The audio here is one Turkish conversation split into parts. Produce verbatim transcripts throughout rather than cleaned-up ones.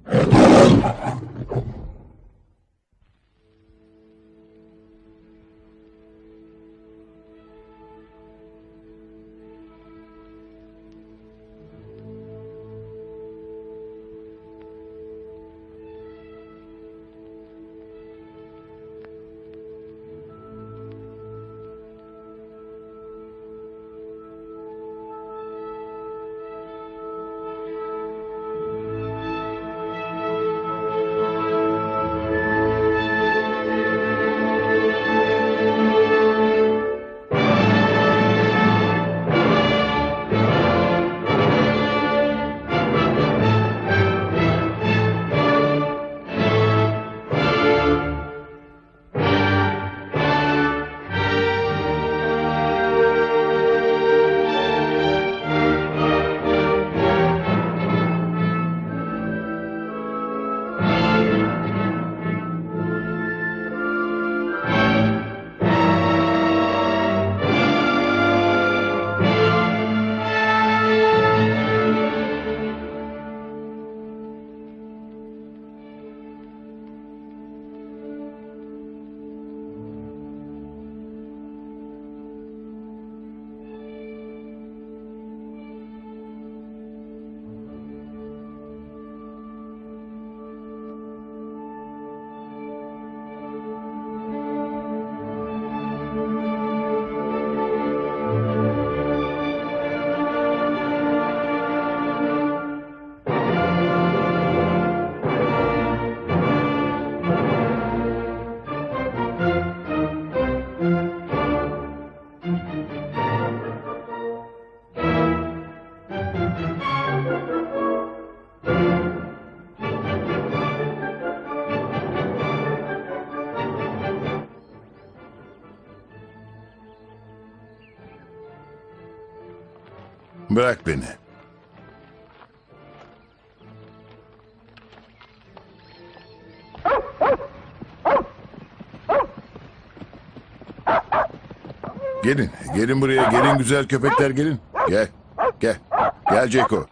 Bırak beni. Gelin, gelin buraya, gelin güzel köpekler gelin. Gel, gel, gel Ceko.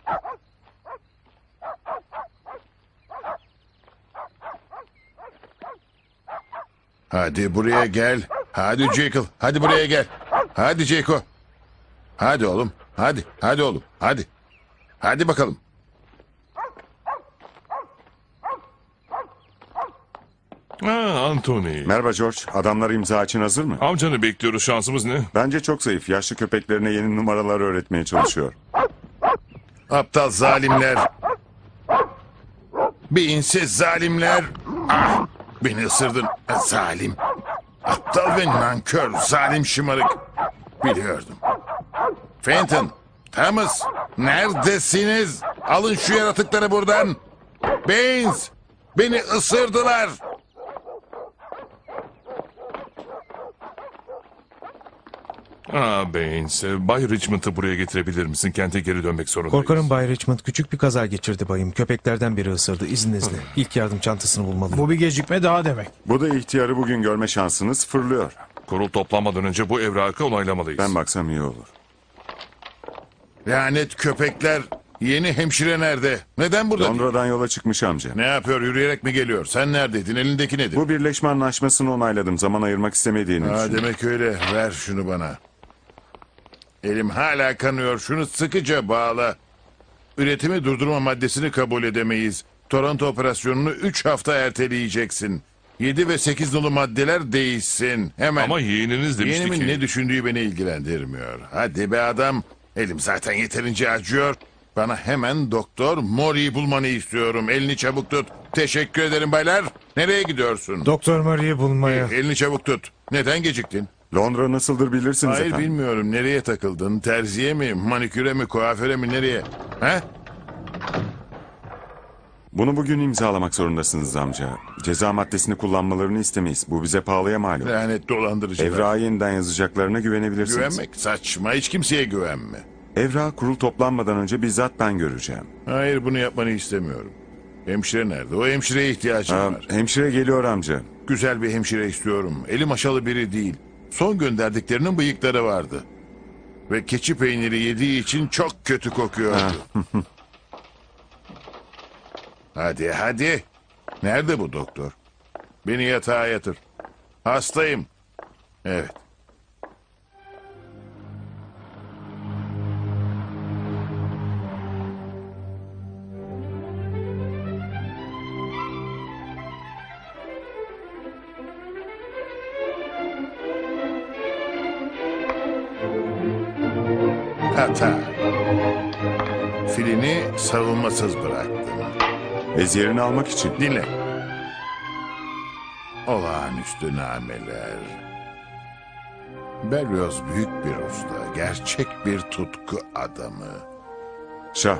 Hadi buraya gel. Hadi Jekyll, hadi buraya gel. Hadi Ceko. Hadi oğlum, hadi, hadi oğlum, hadi. Hadi bakalım. Ha, Anthony. Merhaba George. Adamlar imza için hazır mı? Amcanı bekliyoruz, şansımız ne? Bence çok zayıf. Yaşlı köpeklerine yeni numaralar öğretmeye çalışıyor. Aptal zalimler. Beyinsiz zalimler. Ah, beni ısırdın zalim. Aptal ve nankör zalim şımarık. Biliyordum. Fenton, Thomas, neredesiniz? Alın şu yaratıkları buradan. Baines, beni ısırdılar. Aa Baines, Bay Richmond'ı buraya getirebilir misin? Kente geri dönmek zorundayız. Korkarım Bay Richmond küçük bir kaza geçirdi bayım. Köpeklerden biri ısırdı. İzninizle. İlk yardım çantasını bulmalıyım. Bu bir gecikme daha demek. Bu da ihtiyarı bugün görme şansını sıfırlıyor. Kurul toplanmadan önce bu evrakı onaylamalıyız. Ben baksam iyi olur. Lanet köpekler. Yeni hemşire nerede? Neden burada? Londra'dan yola çıkmış amca. Ne yapıyor? Yürüyerek mi geliyor? Sen neredeydin? Elindeki nedir? Bu birleşme anlaşmasını onayladım. Zaman ayırmak istemediğini Ha, düşünüyorum. demek öyle. Ver şunu bana. Elim hala kanıyor. Şunu sıkıca bağla. Üretimi durdurma maddesini kabul edemeyiz. Toronto operasyonunu üç hafta erteleyeceksin. Yedi ve sekiz nolu maddeler değişsin. Hemen. Ama yeğeniniz demişti Yeğenimin ki... ne düşündüğü beni ilgilendirmiyor. Hadi be adam. Elim zaten yeterince acıyor. Bana hemen Doktor Mori'yi bulmanı istiyorum. Elini çabuk tut. Teşekkür ederim baylar. Nereye gidiyorsun? Doktor Murray'i bulmaya. Elini çabuk tut. Neden geciktin? Londra nasıldır bilirsiniz Hayır efendim. bilmiyorum. Nereye takıldın? Terziye mi? Maniküre mi? Kuaföre mi? Nereye? He? Bunu bugün imzalamak zorundasınız amca. Ceza maddesini kullanmalarını istemeyiz. Bu bize pahalıya mal olur. Lanet dolandırıcılar. Evrağı yeniden yazacaklarına güvenebilirsiniz. Güvenmek saçma. Hiç kimseye güvenme. Evrağı kurul toplanmadan önce bizzat ben göreceğim. Hayır bunu yapmanı istemiyorum. Hemşire nerede? O hemşireye ihtiyacım Ha, var. hemşire geliyor amca. Güzel bir hemşire istiyorum. Eli maşalı biri değil. Son gönderdiklerinin bıyıkları vardı. Ve keçi peyniri yediği için çok kötü kokuyordu. Hadi hadi. Nerede bu doktor? Beni yatağa yatır. Hastayım. Evet. Hata. Filini savunmasız bıraktım. Veziyerini almak için. Dinle. Olağanüstü nameler. Berlioz büyük bir usta, gerçek bir tutku adamı. Şah.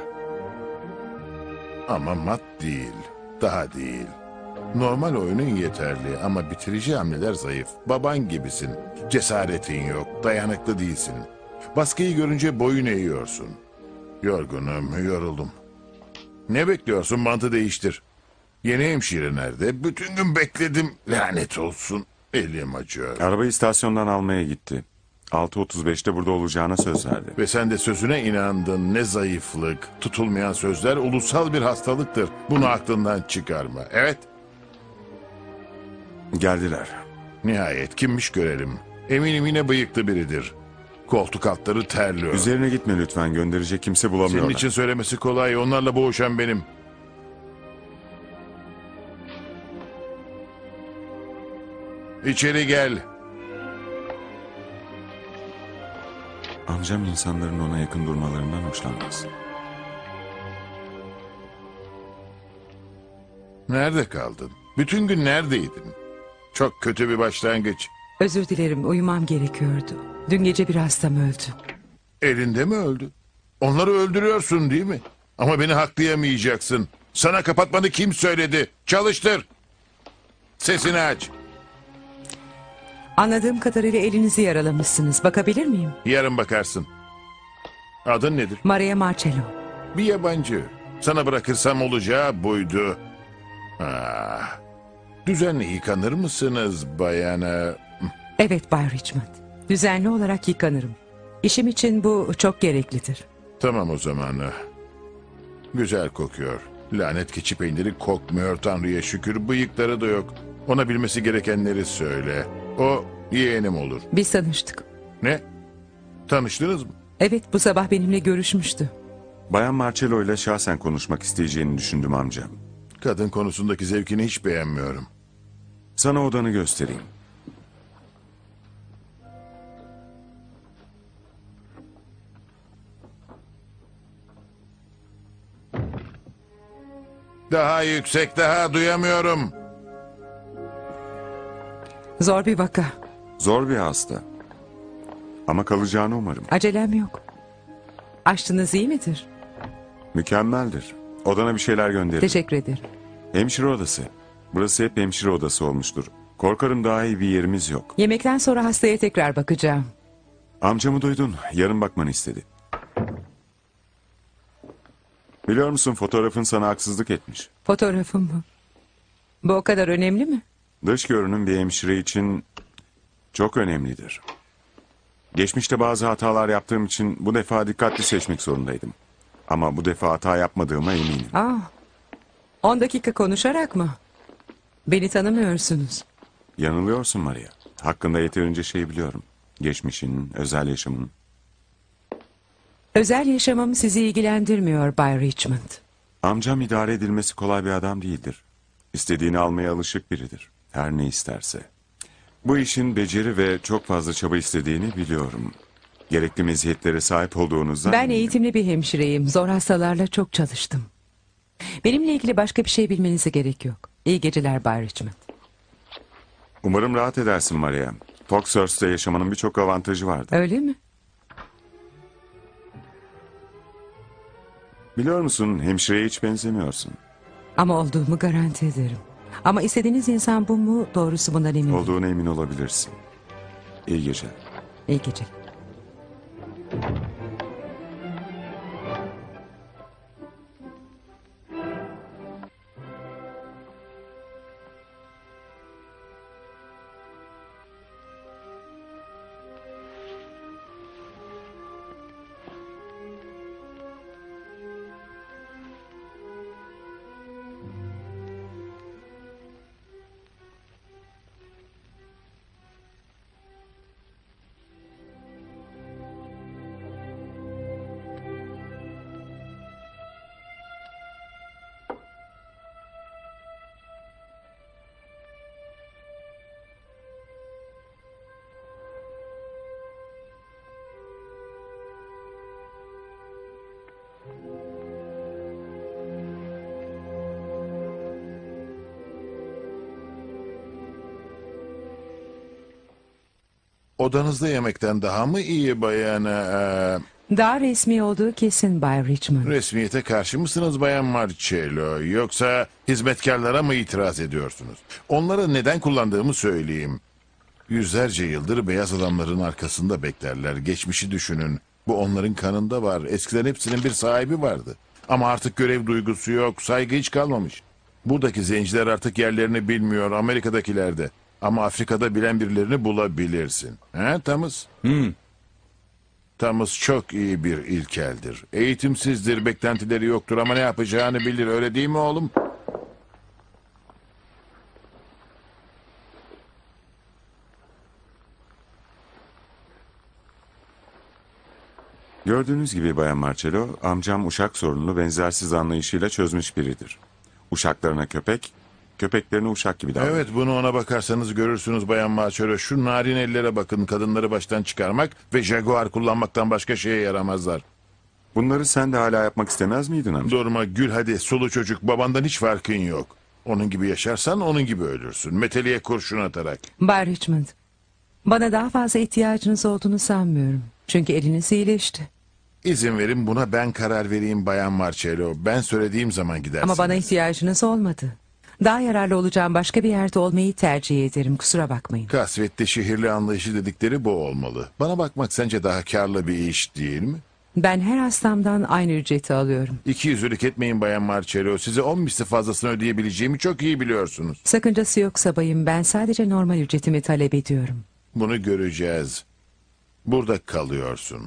Ama mat değil, daha değil. Normal oyunun yeterli ama bitirici hamleler zayıf. Baban gibisin, cesaretin yok, dayanıklı değilsin. Baskıyı görünce boyun eğiyorsun. Yorgunum, yoruldum. Ne bekliyorsun, mantı değiştir. Yeni hemşire nerede? Bütün gün bekledim. Lanet olsun. Elim acıyor. Arabayı istasyondan almaya gitti. altı otuz beşte burada olacağına söz verdi. Ve sen de sözüne inandın. Ne zayıflık. Tutulmayan sözler ulusal bir hastalıktır. Bunu aklından çıkarma. Evet. Geldiler. Nihayet kimmiş görelim. Eminim yine bıyıklı biridir. Koltuk altları terliyor. Üzerine gitme lütfen. Gönderecek kimse bulamıyorlar. Senin için söylemesi kolay. Onlarla boğuşan benim. İçeri gel. Amcam insanların ona yakın durmalarından hoşlanmaz. Nerede kaldın? Bütün gün neredeydin? Çok kötü bir başlangıç. Özür dilerim, uyumam gerekiyordu. Dün gece bir hastam öldü. Elinde mi öldü? Onları öldürüyorsun değil mi? Ama beni haklayamayacaksın. Sana kapatmanı kim söyledi? Çalıştır. Sesini aç. Anladığım kadarıyla elinizi yaralamışsınız. Bakabilir miyim? Yarın bakarsın. Adın nedir? Maria Marcello. Bir yabancı. Sana bırakırsam olacağı buydu. Ah. Düzenli yıkanır mısınız bayana? Evet Bay Richmond. Düzenli olarak yıkanırım. İşim için bu çok gereklidir. Tamam o zaman. Güzel kokuyor. Lanet keçi peyniri kokmuyor Tanrı'ya şükür. Bıyıkları da yok. Ona bilmesi gerekenleri söyle. O yeğenim olur. Biz tanıştık. Ne? Tanıştınız mı? Evet, bu sabah benimle görüşmüştü. Bayan Marcello ile şahsen konuşmak isteyeceğini düşündüm amcam. Kadın konusundaki zevkini hiç beğenmiyorum. Sana odanı göstereyim. Daha yüksek, daha duyamıyorum. Zor bir vaka. Zor bir hasta. Ama kalacağını umarım. Acelem yok. Aşçınız iyi midir? Mükemmeldir. Odana bir şeyler gönderirim. Teşekkür ederim. Hemşire odası. Burası hep hemşire odası olmuştur. Korkarım daha iyi bir yerimiz yok. Yemekten sonra hastaya tekrar bakacağım. Amcamı duydun. Yarın bakmanı istedi. Biliyor musun fotoğrafın sana haksızlık etmiş. Fotoğrafım mı? Bu o kadar önemli mi? Dış görünüm bir hemşire için çok önemlidir. Geçmişte bazı hatalar yaptığım için bu defa dikkatli seçmek zorundaydım. Ama bu defa hata yapmadığıma eminim. Aa, on dakika konuşarak mı? Beni tanımıyorsunuz. Yanılıyorsun Maria. Hakkında yeterince şey biliyorum. Geçmişin, özel yaşamın. Özel yaşamım sizi ilgilendirmiyor Bay Richmond. Amcam idare edilmesi kolay bir adam değildir. İstediğini almaya alışık biridir. Her ne isterse. Bu işin beceri ve çok fazla çaba istediğini biliyorum. Gerekli meziyetlere sahip olduğunuzdan Ben eminim. eğitimli bir hemşireyim. Zor hastalarla çok çalıştım. Benimle ilgili başka bir şey bilmenize gerek yok. İyi geceler Bay Richmond. Umarım rahat edersin Maria. Foxhurst'te yaşamanın birçok avantajı vardır. Öyle mi? Biliyor musun hemşireye hiç benzemiyorsun. Ama olduğumu garanti ederim. Ama istediğiniz insan bu mu? Doğrusu bundan eminim. Olduğuna emin olabilirsin. İyi geceler. İyi geceler. Odanızda yemekten daha mı iyi bayan? eee, Daha resmi olduğu kesin Bay Richmond. resmiyete karşı mısınız bayan Marcello? Yoksa hizmetkarlara mı itiraz ediyorsunuz? Onları neden kullandığımı söyleyeyim. Yüzlerce yıldır beyaz adamların arkasında beklerler. Geçmişi düşünün. Bu onların kanında var. Eskiden hepsinin bir sahibi vardı. Ama artık görev duygusu yok. Saygı hiç kalmamış. Buradaki zenciler artık yerlerini bilmiyor. Amerika'dakiler de. Ama Afrika'da bilen birilerini bulabilirsin. He Tamız? Tamız çok iyi bir ilkeldir. Eğitimsizdir, beklentileri yoktur ama ne yapacağını bilir. Öyle değil mi oğlum? Gördüğünüz gibi Bayan Marcello, amcam uşak sorununu benzersiz anlayışıyla çözmüş biridir. Uşaklarına köpek, köpeklerine uşak gibi davranır. Evet, bunu ona bakarsanız görürsünüz bayan Marcello. Şu narin ellere bakın, kadınları baştan çıkarmak ve jaguar kullanmaktan başka şeye yaramazlar. Bunları sen de hala yapmak istemez miydin amca? Durma gül hadi, sulu çocuk, babandan hiç farkın yok. Onun gibi yaşarsan onun gibi ölürsün. Meteliğe kurşun atarak. Bay Richmond, bana daha fazla ihtiyacınız olduğunu sanmıyorum. Çünkü eliniz iyileşti. İzin verin buna ben karar vereyim bayan Marcello. Ben söylediğim zaman gidersiniz. Ama bana ihtiyacınız olmadı. Daha yararlı olacağım başka bir yerde olmayı tercih ederim. Kusura bakmayın. Kasvetli şehirli anlayışı dedikleri bu olmalı. Bana bakmak sence daha karlı bir iş değil mi? Ben her hastamdan aynı ücreti alıyorum. İki yüzlülük etmeyin bayan Marcello. Size on misli fazlasını ödeyebileceğimi çok iyi biliyorsunuz. Sakıncası yoksa bayım, ben sadece normal ücretimi talep ediyorum. Bunu göreceğiz. Burada kalıyorsun.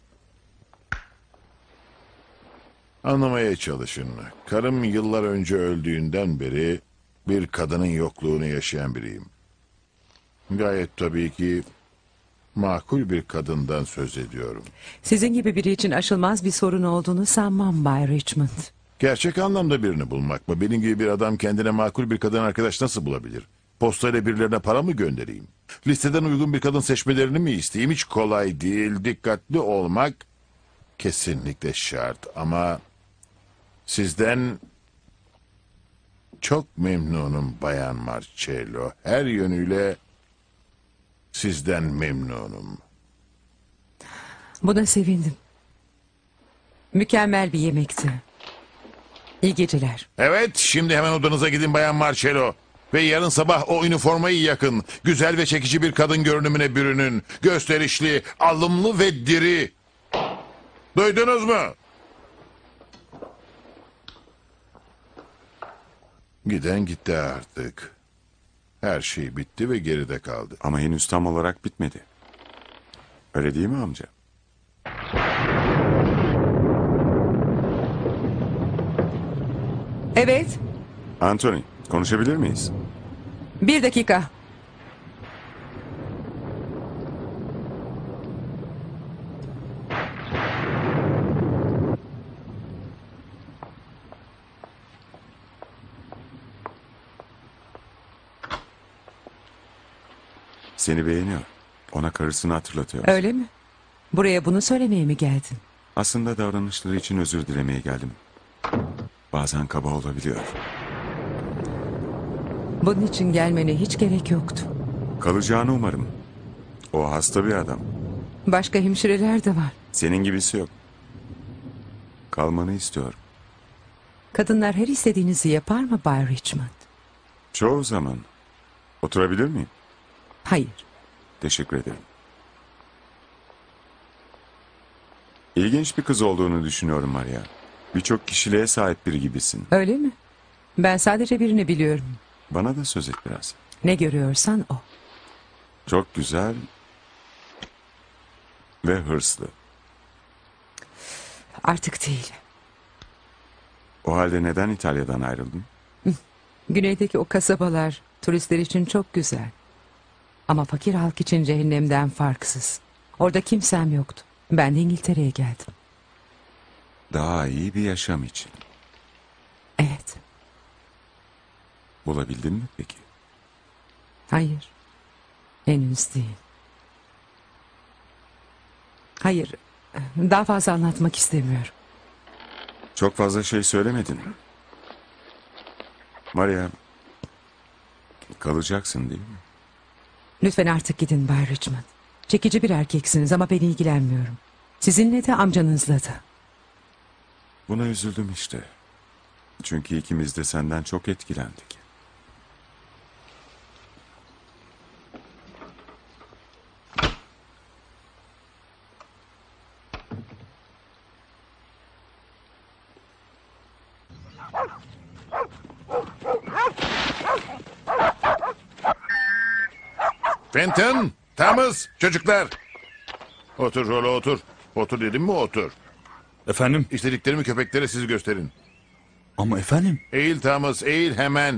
Anlamaya çalışın. Karım yıllar önce öldüğünden beri bir kadının yokluğunu yaşayan biriyim. Gayet tabii ki makul bir kadından söz ediyorum. Sizin gibi biri için aşılmaz bir sorun olduğunu sanmam Bay Richmond. Gerçek anlamda birini bulmak mı? Benim gibi bir adam kendine makul bir kadın arkadaş nasıl bulabilir? Postayla birilerine para mı göndereyim? Listeden uygun bir kadın seçmelerini mi isteyeyim? Hiç kolay değil. Dikkatli olmak kesinlikle şart. Ama sizden çok memnunum Bayan Marcello. Her yönüyle sizden memnunum. Buna sevindim. Mükemmel bir yemekti. İyi geceler. Evet, şimdi hemen odanıza gidin Bayan Marcello. Ve yarın sabah o üniformayı yakın. Güzel ve çekici bir kadın görünümüne bürünün. Gösterişli, alımlı ve diri. Duydunuz mu? Giden gitti artık. Her şey bitti ve geride kaldı. Ama henüz tam olarak bitmedi. Öyle değil mi amca? Evet, Anthony, konuşabilir miyiz? bir dakika. Seni beğeniyor. Ona karısını hatırlatıyor. Öyle mi? Buraya bunu söylemeye mi geldin? Aslında davranışları için özür dilemeye geldim. Bazen kaba olabiliyor. Bunun için gelmene hiç gerek yoktu. Kalacağını umarım. O hasta bir adam. Başka hemşireler de var. Senin gibisi yok. Kalmanı istiyorum. Kadınlar her istediğinizi yapar mı Bay Richmond? Çoğu zaman. Oturabilir miyim? Hayır. Teşekkür ederim. İlginç bir kız olduğunu düşünüyorum Maria. Birçok kişiliğe sahip biri gibisin. Öyle mi? Ben sadece birini biliyorum. Bana da söz et biraz. Ne görüyorsan o. Çok güzel ve hırslı. Artık değil. O halde neden İtalya'dan ayrıldın? Güneydeki o kasabalar turistler için çok güzel. Ama fakir halk için cehennemden farksız. Orada kimsem yoktu. Ben de İngiltere'ye geldim. Daha iyi bir yaşam için. Evet. Bulabildin mi peki? Hayır. Henüz değil. Hayır. Daha fazla anlatmak istemiyorum. Çok fazla şey söylemedin. Maria, kalacaksın değil mi? Lütfen artık gidin Bay Richmond. Çekici bir erkeksiniz ama ben ilgilenmiyorum. Sizinle de amcanızla da. Buna üzüldüm işte. Çünkü ikimiz de senden çok etkilendik. Fenton, Thomas, çocuklar. Otur Rolo otur. Otur dedim mi otur. Efendim? İstediklerimi köpeklere siz gösterin. Ama efendim? Eğil Thomas, eğil hemen.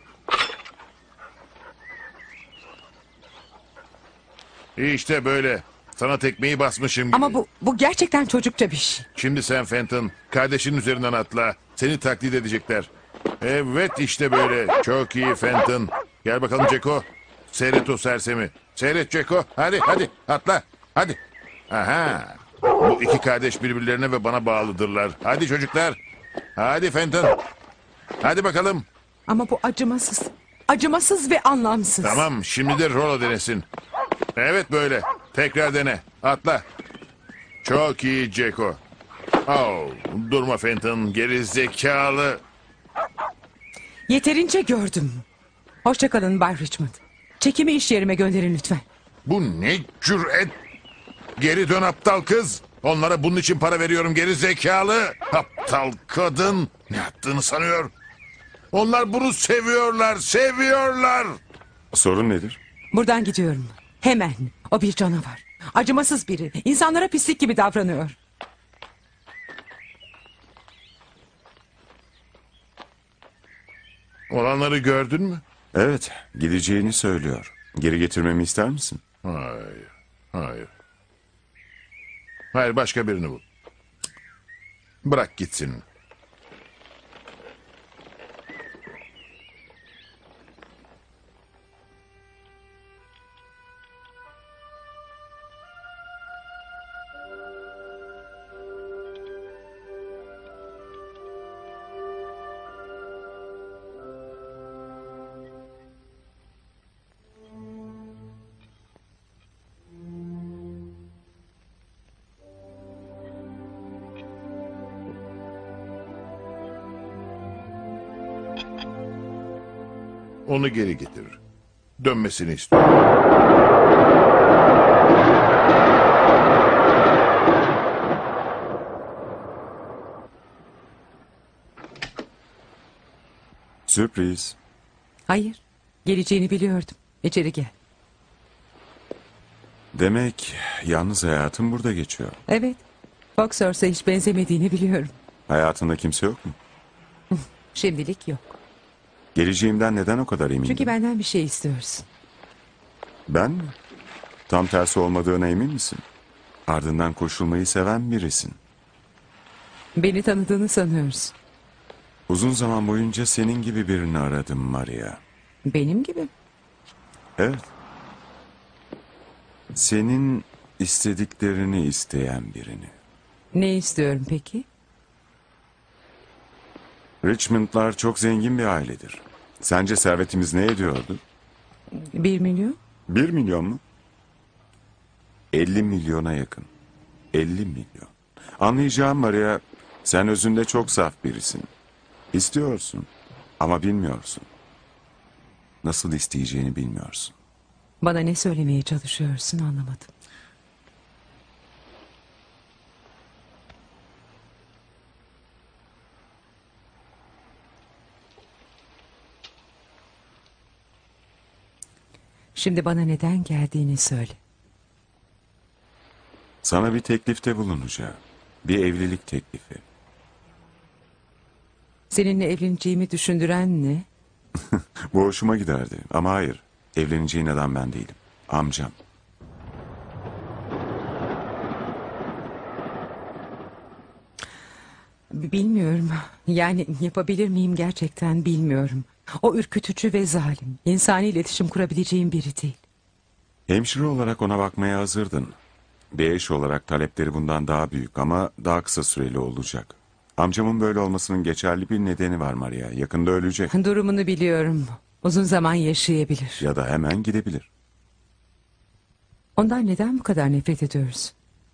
İşte böyle. Sana tekmeyi basmışım gibi. Ama bu, bu gerçekten çocukça bir şey. Şimdi sen Fenton, kardeşinin üzerinden atla. Seni taklit edecekler. Evet işte böyle. Çok iyi Fenton. Gel bakalım Ceko. Seyret o sersemi. Seyret Ceko. Hadi hadi atla. Hadi. Aha. Bu iki kardeş birbirlerine ve bana bağlıdırlar. Hadi çocuklar. Hadi Fenton. Hadi bakalım. Ama bu acımasız. Acımasız ve anlamsız. Tamam şimdi de Rolo denesin. Evet böyle. Tekrar dene. Atla. Çok iyi Ceko. Oh, durma Fenton. Geri zekalı. Yeterince gördüm. Hoşçakalın Bay Richmond. Çekimi iş yerime gönderin lütfen. Bu ne cüret? Geri dön aptal kız. Onlara bunun için para veriyorum geri zekalı. Aptal kadın. Ne yaptığını sanıyor? Onlar bunu seviyorlar, seviyorlar. Sorun nedir? Buradan gidiyorum. Hemen. O bir canavar. Acımasız biri. İnsanlara pislik gibi davranıyor. Olanları gördün mü? Evet, gideceğini söylüyor. Geri getirmemi ister misin? Hayır, hayır. Hayır, başka birini bul. Bırak gitsin. Onu geri getir. Dönmesini istiyorum. Sürpriz. Hayır. Geleceğini biliyordum. İçeri gel. Demek yalnız hayatım burada geçiyor. Evet. Foxhurst'a hiç benzemediğini biliyorum. Hayatında kimse yok mu? Şimdilik yok. Geleceğimden neden o kadar emindin? Çünkü benden bir şey istiyorsun. Ben mi? Tam tersi olmadığına emin misin? Ardından koşulmayı seven birisin. Beni tanıdığını sanıyorsun. Uzun zaman boyunca senin gibi birini aradım Maria. Benim gibi. Evet. Senin istediklerini isteyen birini. Ne istiyorum peki? Richmond'lar çok zengin bir ailedir. Sence servetimiz ne ediyordu? Bir milyon? Bir milyon mu? Elli milyona yakın. Elli milyon. Anlayacağım Maria, sen özünde çok saf birisin. İstiyorsun ama bilmiyorsun. Nasıl isteyeceğini bilmiyorsun. Bana ne söylemeye çalışıyorsun anlamadım. Şimdi bana neden geldiğini söyle. Sana bir teklifte bulunacağım. Bir evlilik teklifi. Seninle evleneceğimi düşündüren ne? Bu hoşuma giderdi ama hayır. Evleneceğin adam ben değilim. Amcam. Bilmiyorum. Yani yapabilir miyim gerçekten bilmiyorum. O ürkütücü ve zalim. İnsani iletişim kurabileceğim biri değil. Hemşire olarak ona bakmaya hazırdın. Bir eş olarak talepleri bundan daha büyük ama daha kısa süreli olacak. Amcamın böyle olmasının geçerli bir nedeni var Maria. Yakında ölecek Durumunu biliyorum. Uzun zaman yaşayabilir. ya da hemen gidebilir. Ondan neden bu kadar nefret ediyoruz?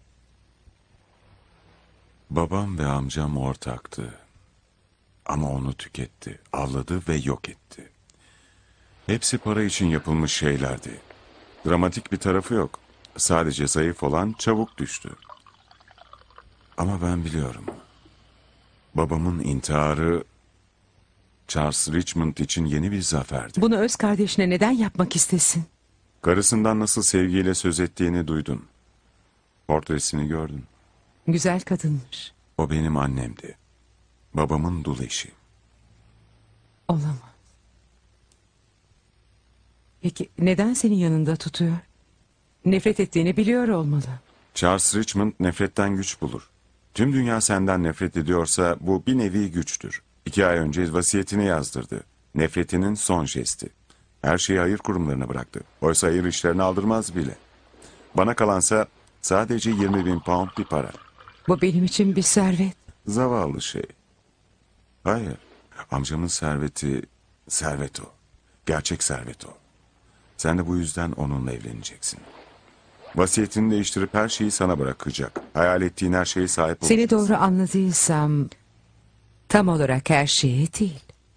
Babam ve amcam ortaktı. Ama onu tüketti, avladı ve yok etti. Hepsi para için yapılmış şeylerdi. Dramatik bir tarafı yok. Sadece zayıf olan çabuk düştü. Ama ben biliyorum. Babamın intiharı Charles Richmond için yeni bir zaferdi. Bunu öz kardeşine neden yapmak istesin? Karısından nasıl sevgiyle söz ettiğini duydun. Portresini gördün. Güzel kadınmış. O benim annemdi. Babamın dul eşi. Olamaz. Peki neden senin yanında tutuyor? Nefret ettiğini biliyor olmalı. Charles Richmond nefretten güç bulur. Tüm dünya senden nefret ediyorsa bu bir nevi güçtür. İki ay önce vasiyetini yazdırdı. Nefretinin son jesti. Her şeyi hayır kurumlarına bıraktı. Oysa hayır işlerini aldırmaz bile. Bana kalansa sadece yirmi bin pound bir para. Bu benim için bir servet. Zavallı şey. Hayır. Amcamın serveti, servet o. Gerçek servet o. Sen de bu yüzden onunla evleneceksin. Vasiyetini değiştirip her şeyi sana bırakacak. Hayal ettiğin her şeye sahip olacaksın. Seni doğru anladıysam tam olarak her şeye değil.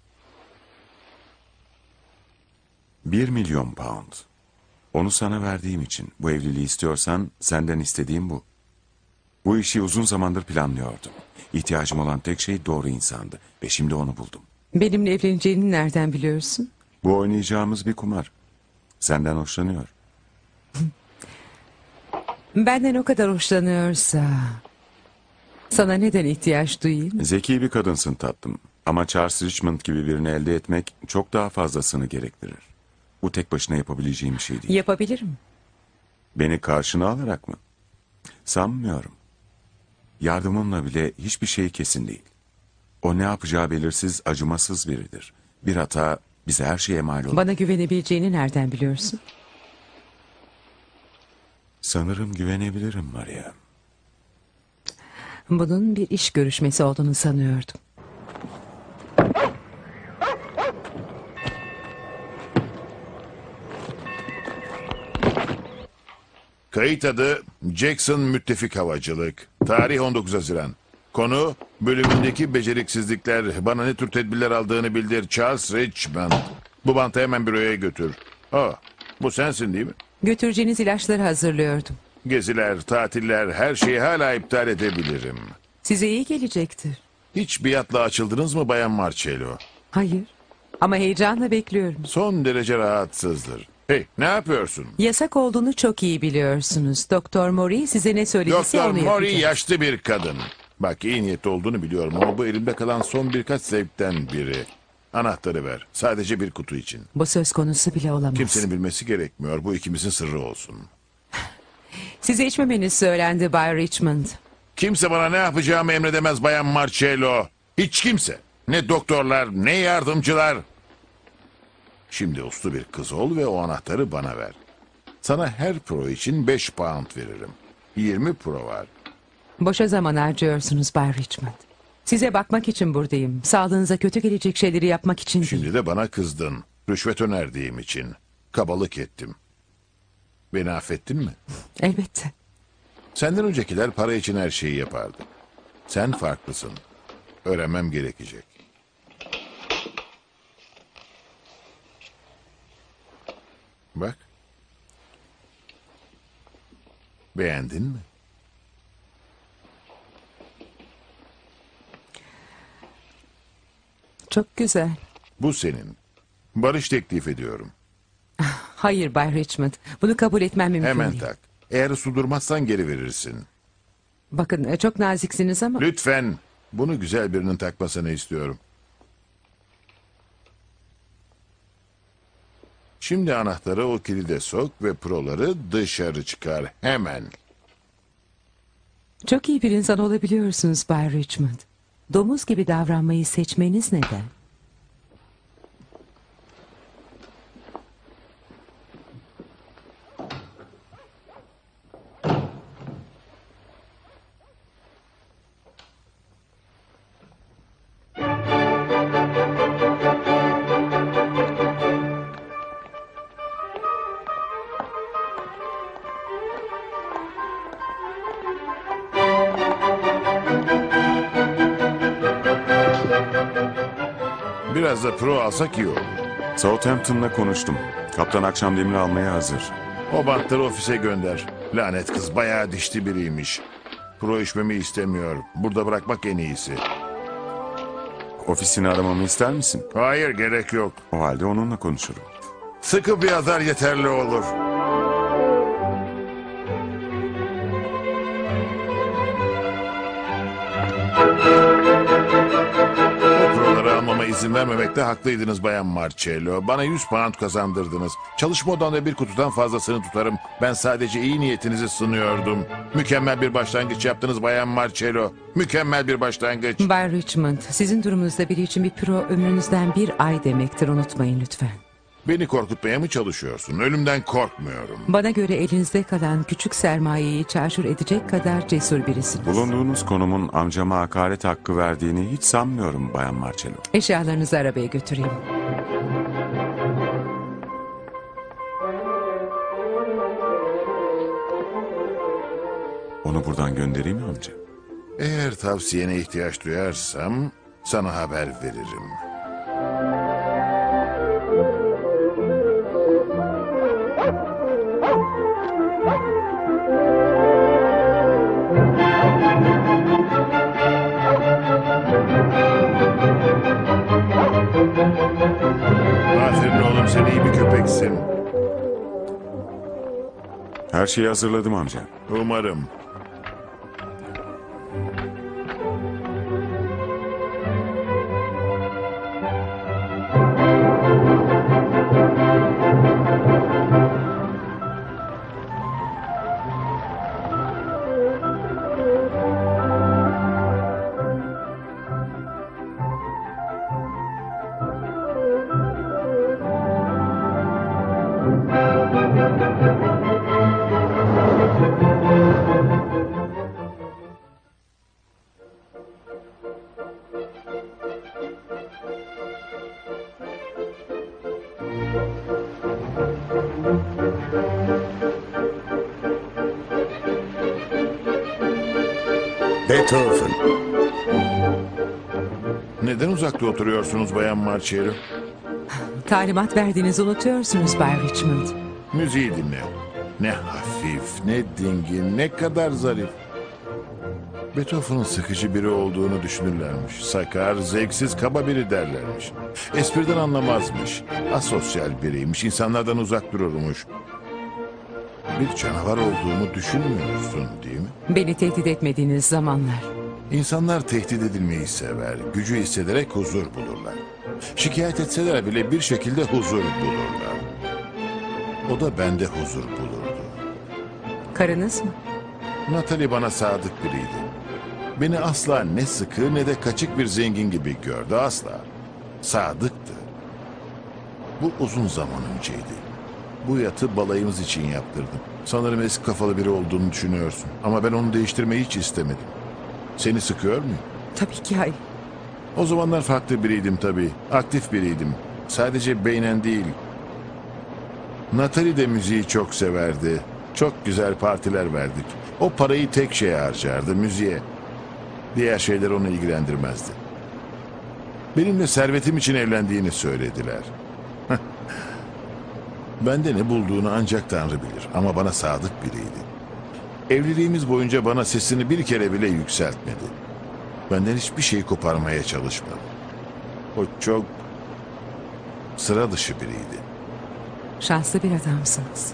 Bir milyon pound. Onu sana verdiğim için bu evliliği istiyorsan senden istediğim bu. Bu işi uzun zamandır planlıyordum. İhtiyacım olan tek şey doğru insandı ve şimdi onu buldum. Benimle evleneceğini nereden biliyorsun? Bu oynayacağımız bir kumar. Senden hoşlanıyor. Benden o kadar hoşlanıyorsa sana neden ihtiyaç duyayım? Zeki bir kadınsın tatlım. Ama Charles Richmond gibi birini elde etmek çok daha fazlasını gerektirir. Bu tek başına yapabileceğim bir şey değil. Yapabilirim. Beni karşına alarak mı? Sanmıyorum. Yardımımla bile hiçbir şey kesin değil. O ne yapacağı belirsiz, acımasız biridir. Bir hata bize her şeye mal olur. Bana güvenebileceğini nereden biliyorsun? Sanırım güvenebilirim Maria. Bunun bir iş görüşmesi olduğunu sanıyordum. Kayıt adı Jackson Müttefik Havacılık. Tarih on dokuz Haziran. Konu bölümündeki beceriksizlikler. Bana ne tür tedbirler aldığını bildir. Charles Richmond. Bu bantı hemen büroya götür. Aa, bu sensin değil mi? Götüreceğiniz ilaçları hazırlıyordum. Geziler, tatiller, her şeyi hala iptal edebilirim. Size iyi gelecektir. Hiç biatla açıldınız mı Bayan Marcello? Hayır. Ama heyecanla bekliyorum. Son derece rahatsızdır. Hey, ne yapıyorsun? Yasak olduğunu çok iyi biliyorsunuz. Doktor Mori size ne söylediyse Doktor onu Mori yapacağız. yaşlı bir kadın. Bak iyi niyetli olduğunu biliyorum ama bu elimde kalan son birkaç zevkten biri. Anahtarı ver. Sadece bir kutu için. Bu söz konusu bile olamaz. Kimsenin bilmesi gerekmiyor. Bu ikimizin sırrı olsun. Size içmemeniz söylendi Bay Richmond. Kimse bana ne yapacağımı emredemez Bayan Marcello. Hiç kimse. Ne doktorlar, ne yardımcılar. Şimdi uslu bir kız ol ve o anahtarı bana ver. Sana her pro için beş pound veririm. yirmi pro var. Boşa zaman harcıyorsunuz Bay Richmond. Size bakmak için buradayım. Sağlığınıza kötü gelecek şeyleri yapmak için değil. Şimdi de bana kızdın. Rüşvet önerdiğim için. Kabalık ettim. Beni affettin mi? Elbette. Senden öncekiler para için her şeyi yapardı. Sen farklısın. Öğrenmem gerekecek. Bak. Beğendin mi? Çok güzel. Bu senin. Barış teklif ediyorum. Hayır Bay Richmond. Bunu kabul etmem mümkün Hemen değil. tak. Eğer sudurmazsan geri verirsin. Bakın e, çok naziksiniz ama Lütfen. Bunu güzel birinin takmasını istiyorum. Şimdi anahtarı o kilide sok ve proları dışarı çıkar. Hemen. çok iyi bir insan olabiliyorsunuz Bay Richmond. Domuz gibi davranmayı seçmeniz neden? Biraz da pro alsak iyi olur. Southampton'la konuştum. Kaptan akşam demir almaya hazır. O bantları ofise gönder. Lanet kız bayağı dişli biriymiş. Pro içmemi istemiyor. Burada bırakmak en iyisi. Ofisini aramamı ister misin? Hayır, gerek yok. O halde onunla konuşurum. Sıkı bir azar yeterli olur. O proları almama izin vermemekte haklıydınız Bayan Marcello. Bana yüz pound kazandırdınız. Çalışma odamda bir kutudan fazlasını tutarım. Ben sadece iyi niyetinizi sınıyordum. Mükemmel bir başlangıç yaptınız Bayan Marcello. Mükemmel bir başlangıç. Bay Richmond, sizin durumunuzda biri için bir pro ömrünüzden bir ay demektir, unutmayın lütfen. Beni korkutmaya mı çalışıyorsun? Ölümden korkmuyorum. Bana göre elinizde kalan küçük sermayeyi çarçur edecek kadar cesur birisiniz. Bulunduğunuz konumun amcama hakaret hakkı verdiğini hiç sanmıyorum Bayan Marcello. Eşyalarınızı arabaya götüreyim. Onu buradan göndereyim mi amca? Eğer tavsiyene ihtiyaç duyarsam sana haber veririm. Aferin oğlum, sen iyi bir köpeksin. Her şeyi hazırladım amca. Umarım. Beethoven. Neden uzakta oturuyorsunuz Bayan Marcello? Talimat verdiğinizi unutuyorsunuz Bay Richmond. Müziği dinle. Ne hafif, ne dingin, ne kadar zarif. Beethoven'ın sıkıcı biri olduğunu düşünürlermiş. Sakar, zevksiz, kaba biri derlermiş. Espriden anlamazmış. Asosyal biriymiş, insanlardan uzak dururmuş. Bir canavar olduğumu düşünmüyorsun değil mi? Beni tehdit etmediğiniz zamanlar. İnsanlar tehdit edilmeyi sever, gücü hissederek huzur bulurlar. Şikayet etseler bile bir şekilde huzur bulurlar. O da bende huzur bulurdu. Karınız mı? Natalie bana sadık biriydi. Beni asla ne sıkı ne de kaçık bir zengin gibi gördü, asla. Sadıktı. Bu uzun zaman önceydi. Bu yatı balayımız için yaptırdım. Sanırım eski kafalı biri olduğunu düşünüyorsun. Ama ben onu değiştirmeyi hiç istemedim. Seni sıkıyor muyum? Tabii ki hayır. O zamanlar farklı biriydim tabii. Aktif biriydim. Sadece beynen değil. Natalie de müziği çok severdi. Çok güzel partiler verdik. O parayı tek şeye harcardı, müziğe. Diğer şeyler onu ilgilendirmezdi. Benimle servetim için evlendiğini söylediler. Bende ne bulduğunu ancak Tanrı bilir. Ama bana sadık biriydi. Evliliğimiz boyunca bana sesini bir kere bile yükseltmedi. Benden hiçbir şey koparmaya çalışmadı. O çok sıra dışı biriydi. Şanslı bir adamsınız.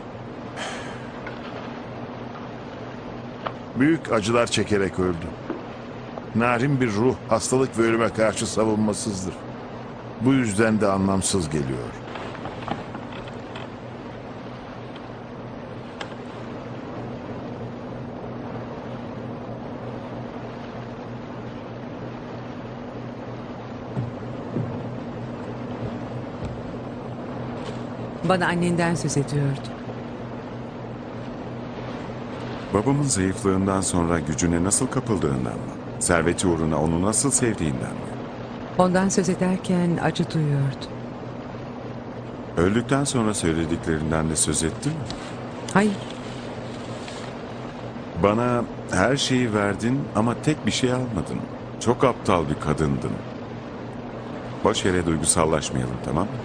Büyük acılar çekerek öldü. Narin bir ruh hastalık ve ölüme karşı savunmasızdır. Bu yüzden de anlamsız geliyor. Bana annenden söz ediyordu. Babamın zayıflığından sonra gücüne nasıl kapıldığından mı? Serveti uğruna onu nasıl sevdiğinden mi? Ondan söz ederken acı duyuyordu. Öldükten sonra söylediklerinden de söz ettin mi? Hayır, Bana her şeyi verdin ama tek bir şey almadın. Çok aptal bir kadındın. Boş yere duygusallaşmayalım, tamam mı?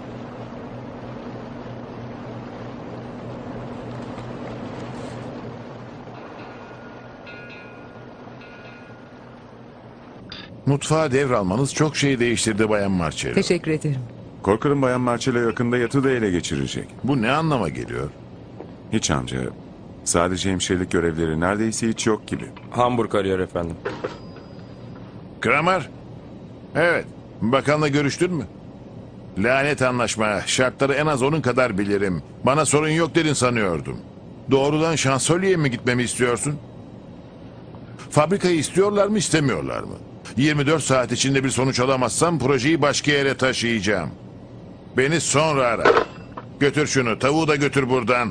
Mutfağa devralmanız çok şey değiştirdi Bayan Marcello. Teşekkür ederim. Korkarım Bayan Marcello yakında yatıda ele geçirecek. Bu ne anlama geliyor? Hiç amca. Sadece hemşirelik görevleri neredeyse hiç yok gibi. Hamburg arıyor efendim. Kramer? Evet. Bakanla görüştün mü? Lanet anlaşma. Şartları en az onun kadar bilirim. Bana sorun yok dedin sanıyordum. Doğrudan şansölye mi gitmemi istiyorsun? Fabrikayı istiyorlar mı istemiyorlar mı? yirmi dört saat içinde bir sonuç alamazsam projeyi başka yere taşıyacağım. Beni sonra ara. Götür şunu, tavuğu da götür buradan.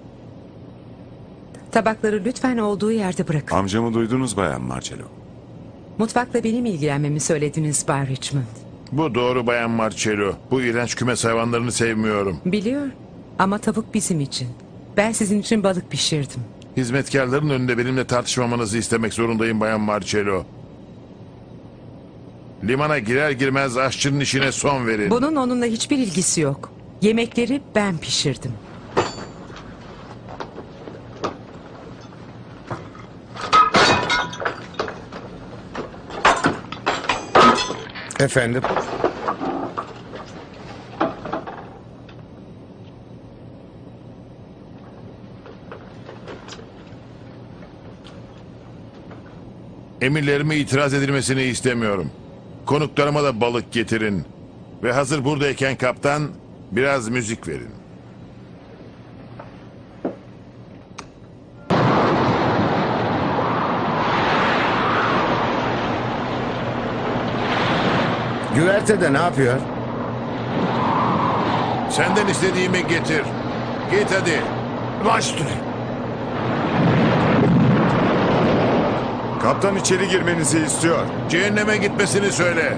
Tabakları lütfen olduğu yerde bırakın. Amcamı duydunuz Bayan Marcello. Mutfakla benim ilgilenmemi söylediniz Bay Richmond. Bu doğru Bayan Marcello. Bu iğrenç kümes hayvanlarını sevmiyorum. Biliyor ama tavuk bizim için. Ben sizin için balık pişirdim. Hizmetkarların önünde benimle tartışmamanızı istemek zorundayım Bayan Marcello. Limana girer girmez aşçının işine son verin. Bunun onunla hiçbir ilgisi yok. Yemekleri ben pişirdim. Efendim? Emirlerime itiraz edilmesini istemiyorum. Konuklarıma da balık getirin. Ve hazır buradayken kaptan biraz müzik verin. Güvertede ne yapıyor? Senden istediğimi getir. Git hadi. Baş üstüne. Kaptan içeri girmenizi istiyor. Cehenneme gitmesini söyle.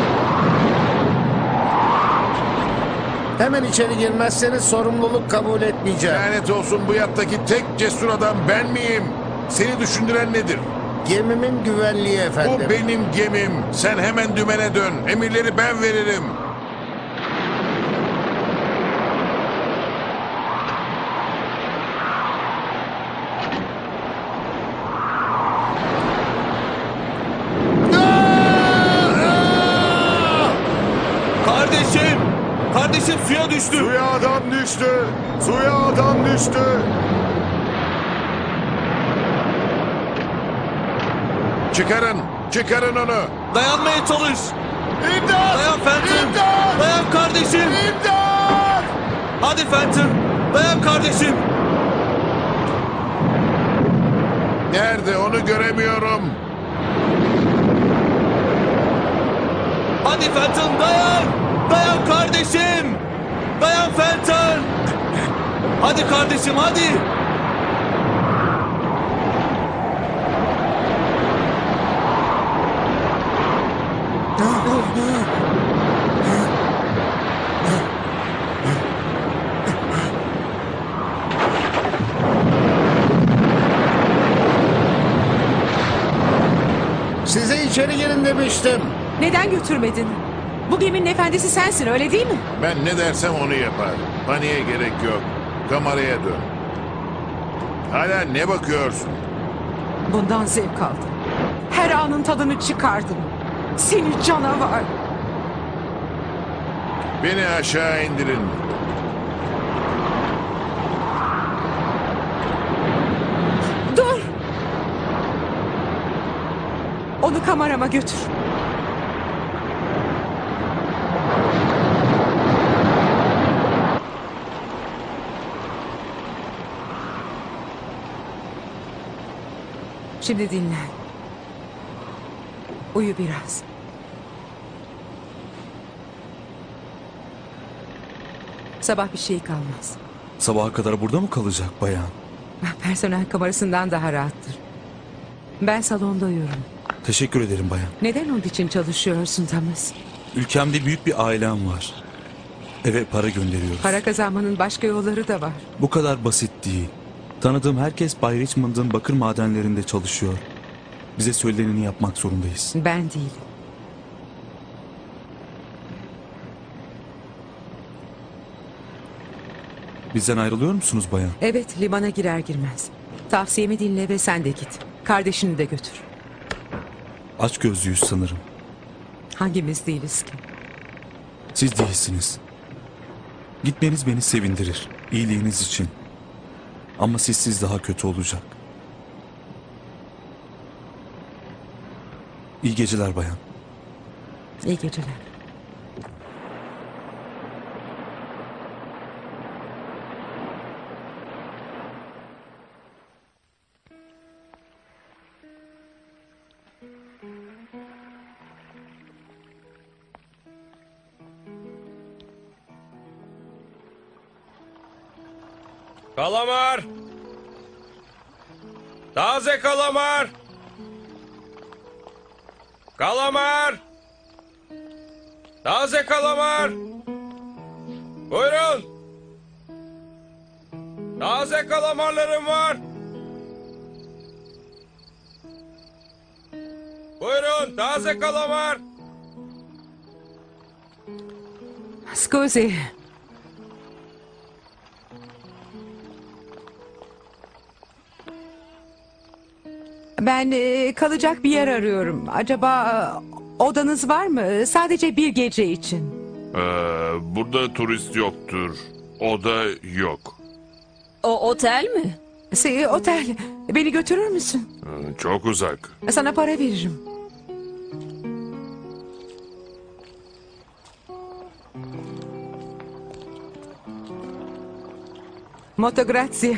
Hemen içeri girmezseniz sorumluluk kabul etmeyeceğim. Lanet olsun, bu yattaki tek cesur adam ben miyim? Seni düşündüren nedir? Gemimin güvenliği efendim. Bu benim gemim. Sen hemen dümene dön. Emirleri ben veririm. Kardeşim! Kardeşim suya düştü. Suya adam düştü. Suya adam düştü. Çıkarın. Çıkarın onu. Dayanmaya çalış. İmdat! Dayan Fenton. İmdat! Dayan kardeşim. İmdat! Hadi Fenton. Dayan kardeşim. Nerede? Onu göremiyorum. Hadi Fenton dayan. Dayan kardeşim. Dayan Fenton. Hadi kardeşim hadi. Size içeri girin demiştim. Neden götürmedin? Bu geminin efendisi sensin, öyle değil mi? Ben ne dersem onu yapar. Paniğe gerek yok. Kameraya dön. Hala ne bakıyorsun? Bundan zevk aldım. Her anın tadını çıkardım. Seni canavar. Beni aşağı indirin. Dur! Onu kamerama götür. Şimdi dinlen. Uyu biraz. Sabah bir şey kalmaz. Sabaha kadar burada mı kalacak bayan? Personel kamerasından daha rahattır. Ben salonda uyurum. Teşekkür ederim bayan. Neden onun için çalışıyorsun Thomas? Ülkemde büyük bir ailem var. Eve para gönderiyoruz. Para kazanmanın başka yolları da var. Bu kadar basit değil. Tanıdığım herkes Bay Richmond'ın bakır madenlerinde çalışıyor. Bize söyleneni yapmak zorundayız. Ben değilim. Bizden ayrılıyor musunuz bayan? Evet, limana girer girmez. Tavsiyemi dinle ve sen de git. Kardeşini de götür. Aç gözlüyüz sanırım. Hangimiz değiliz ki? Siz değilsiniz. Gitmeniz beni sevindirir. İyiliğiniz için. Ama sizsiz daha kötü olacak. İyi geceler bayan. İyi geceler. Kalamar! Taze kalamar! Kalamar! Taze kalamar! Buyurun! Taze kalamarlarım var! Buyurun, taze kalamar! Scusi. Ben e, kalacak bir yer arıyorum. Acaba e, odanız var mı? Sadece bir gece için. Ee, burada turist yoktur. Oda yok. O otel mi? Se, otel. Beni götürür müsün? Ee, çok uzak. Sana para veririm. Molto grazie.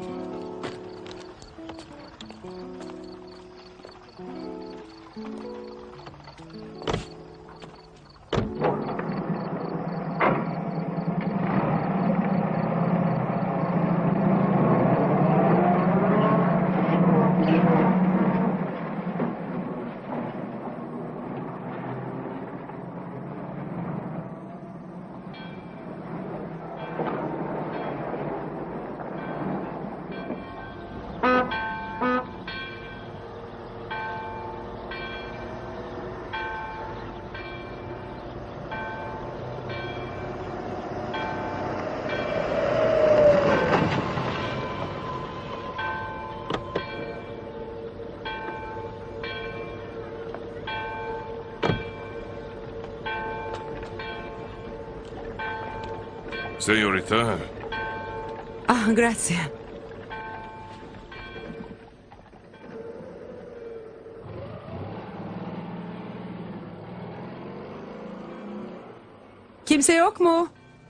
Señorita, Ah, grazie. Kimse yok mu?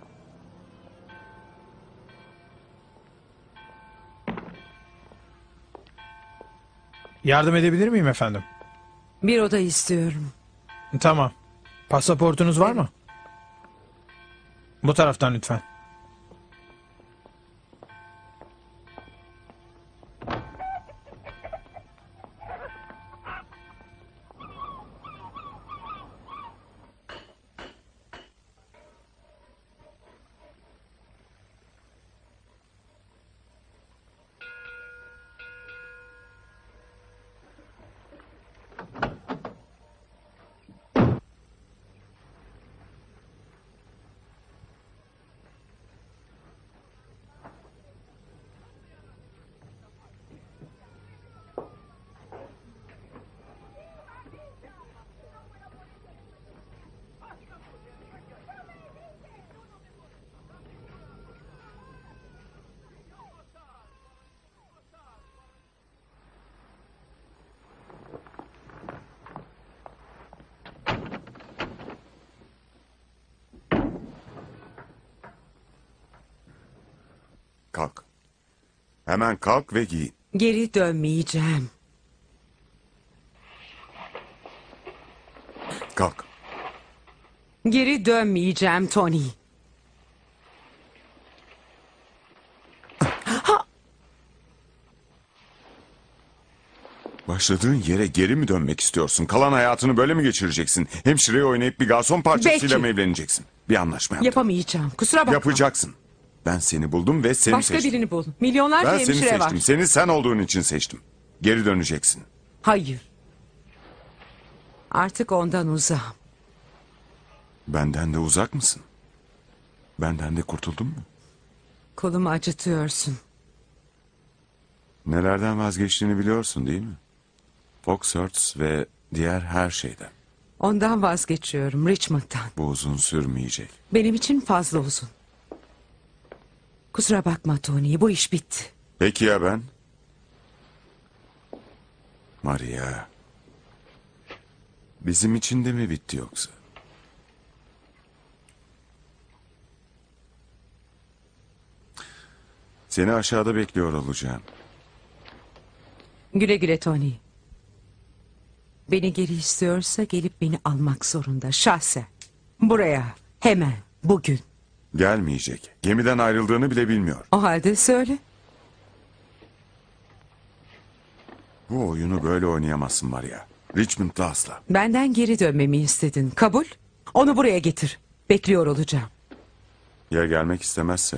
Yardım edebilir miyim efendim? Bir oda istiyorum. Tamam. Pasaportunuz var mı? Bu taraftan lütfen. Kalk. Hemen kalk ve giyin. Geri dönmeyeceğim. Kalk. Geri dönmeyeceğim Tony. Başladığın yere geri mi dönmek istiyorsun? Kalan hayatını böyle mi geçireceksin? Hemşireye oynayıp bir garson parçasıyla Belki. mı evleneceksin? Bir anlaşma yaptık. Yapamayacağım. Kusura bakma. Yapacaksın. Ben seni buldum ve seni Başka seçtim. birini bul. Milyonlarca Ben seni hemşire seçtim. var. Seni sen olduğun için seçtim. Geri döneceksin. Hayır. Artık ondan uzağım. Benden de uzak mısın? Benden de kurtuldun mu? Kolumu acıtıyorsun. Nelerden vazgeçtiğini biliyorsun değil mi? Foxhurst ve diğer her şeyden. Ondan vazgeçiyorum, Richmond'dan. Bu uzun sürmeyecek. Benim için fazla uzun. Kusura bakma Tony, bu iş bitti. Peki ya ben? Maria. Bizim için de mi bitti yoksa? Seni aşağıda bekliyor olacağım. Güle güle Tony. Beni geri istiyorsa gelip beni almak zorunda. Şahsen. Buraya. Hemen. Bugün. Gelmeyecek. Gemiden ayrıldığını bile bilmiyor. O halde söyle. Bu oyunu böyle oynayamazsın Maria. Richmond'da asla. Benden geri dönmemi istedin. Kabul. Onu buraya getir. Bekliyor olacağım. Ya gelmek istemezse?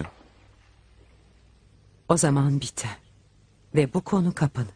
O zaman biter. Ve bu konu kapanır.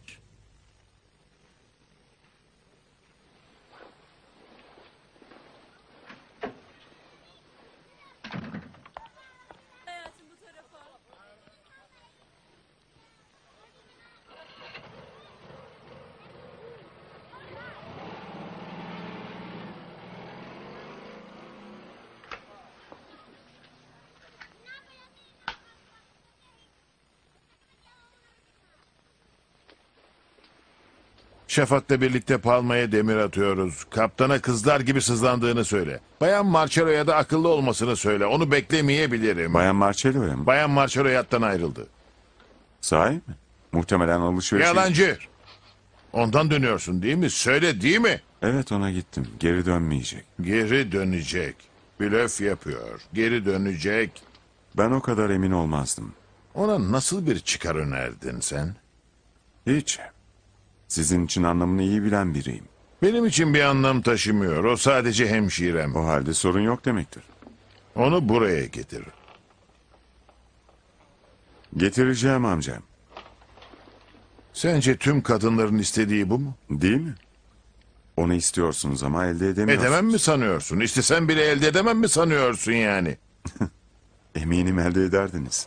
Şafak'la birlikte palmaya demir atıyoruz. Kaptana kızlar gibi sızlandığını söyle. Bayan Marcello'ya da akıllı olmasını söyle. Onu beklemeyebilirim. Bayan Marcello'ya mı? Bayan Marcello yattan ayrıldı. Sahi mi? Muhtemelen alışveriş. Yalancı. Ondan dönüyorsun değil mi? Söyle değil mi? Evet, ona gittim. Geri dönmeyecek. Geri dönecek. Blöf yapıyor. Geri dönecek. Ben o kadar emin olmazdım. Ona nasıl bir çıkar önerdin sen? Hiç. Sizin için anlamını iyi bilen biriyim. Benim için bir anlam taşımıyor. O sadece hemşirem. O halde sorun yok demektir. Onu buraya getir. Getireceğim amcam. Sence tüm kadınların istediği bu mu? Değil mi? Onu istiyorsunuz ama elde edemiyorsunuz. Edemem mi sanıyorsun? İstesen bile elde edemem mi sanıyorsun yani? Eminim elde ederdiniz.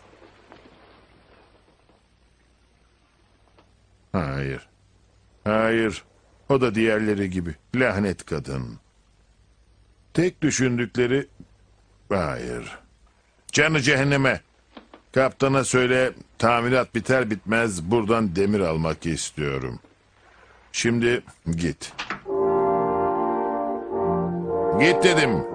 Hayır. Hayır. O da diğerleri gibi. Lanet kadın. Tek düşündükleri... Hayır. Canı cehenneme. Kaptana söyle, tamirat biter bitmez buradan demir almak istiyorum. Şimdi git. Git dedim.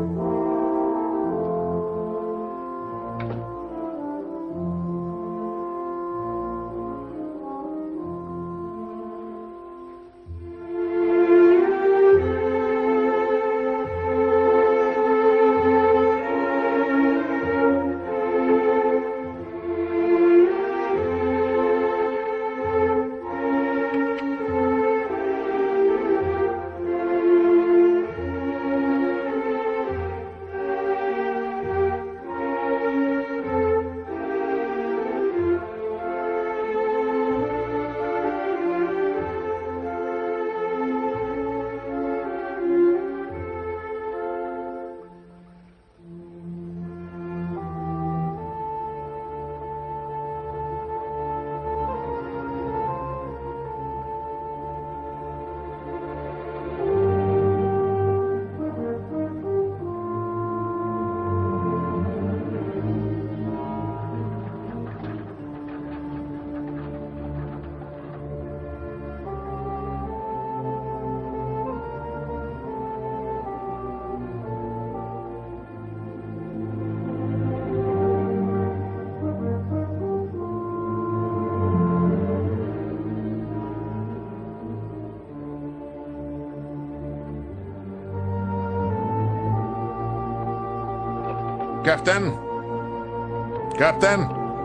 Kaptan. Kaptan.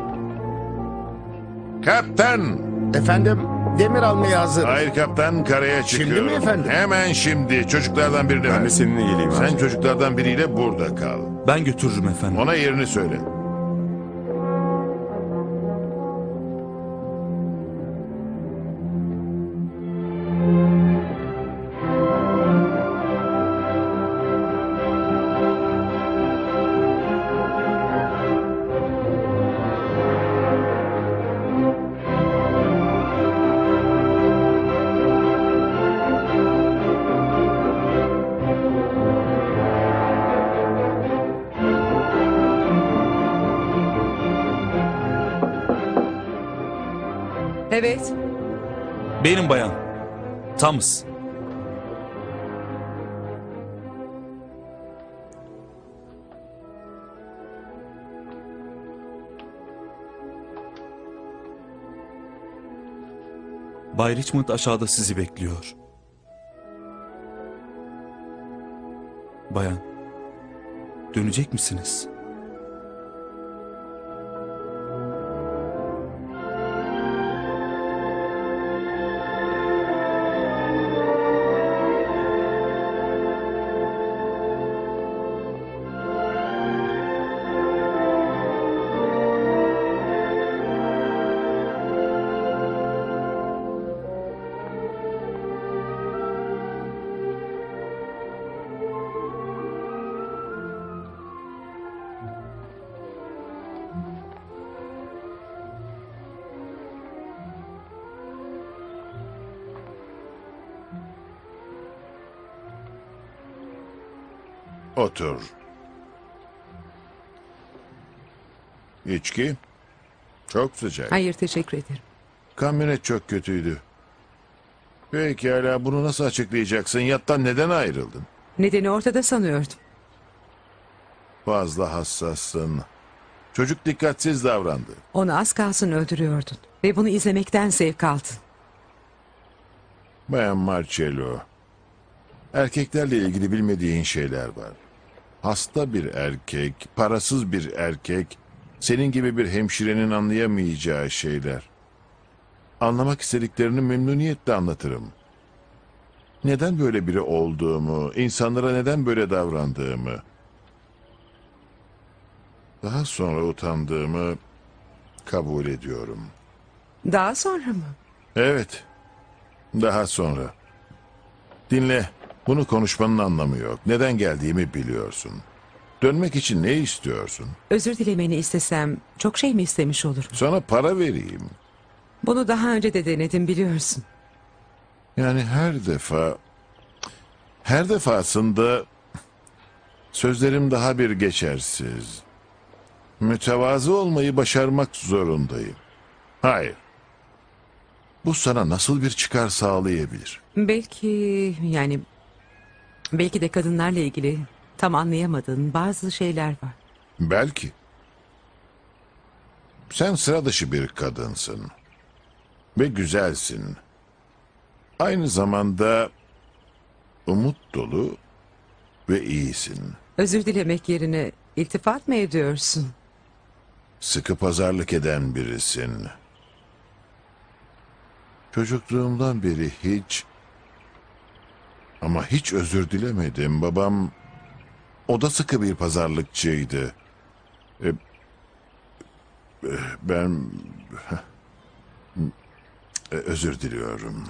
Kaptan. Efendim, demir almaya hazır. Hayır kaptan, karaya Şimdi çıkıyorum. mi efendim? Hemen şimdi. Çocuklardan birini Ben ver. de seninle geleyim Sen amca. çocuklardan biriyle burada kal. Ben götürürüm efendim. Ona yerini söyle. Evet. Benim bayan. Thomas. Bay Richmond aşağıda sizi bekliyor. Bayan, dönecek misiniz? Otur. İçki? Çok sıcak. Hayır, teşekkür ederim. Kamyonet çok kötüydü. Pekala, bunu nasıl açıklayacaksın? Yattan neden ayrıldın? Nedeni ortada sanıyordum. Fazla hassassın. Çocuk dikkatsiz davrandı. Onu az kalsın öldürüyordun. Ve bunu izlemekten zevk aldın. Bayan Marcello, erkeklerle ilgili bilmediğin şeyler var. Hasta bir erkek, parasız bir erkek, senin gibi bir hemşirenin anlayamayacağı şeyler. Anlamak istediklerini memnuniyetle anlatırım. Neden böyle biri olduğumu, insanlara neden böyle davrandığımı, daha sonra utandığımı kabul ediyorum. Daha sonra mı? Evet, daha sonra. Dinle, bunu konuşmanın anlamı yok. Neden geldiğimi biliyorsun. Dönmek için ne istiyorsun? Özür dilemeni istesem çok şey mi istemiş olurum? Sana para vereyim. Bunu daha önce de denedim, biliyorsun. Yani her defa, her defasında sözlerim daha bir geçersiz. Mütevazı olmayı başarmak zorundayım. Hayır. Bu sana nasıl bir çıkar sağlayabilir? Belki yani belki de kadınlarla ilgili tam anlayamadığın bazı şeyler var. Belki. Sen sıra dışı bir kadınsın. Ve güzelsin. Aynı zamanda umut dolu ve iyisin. Özür dilemek yerine iltifat mı ediyorsun? Sıkı pazarlık eden birisin. Çocukluğumdan beri hiç ama hiç özür dilemedim. Babam o da sıkı bir pazarlıkçıydı. E, e, ben e, özür diliyorum.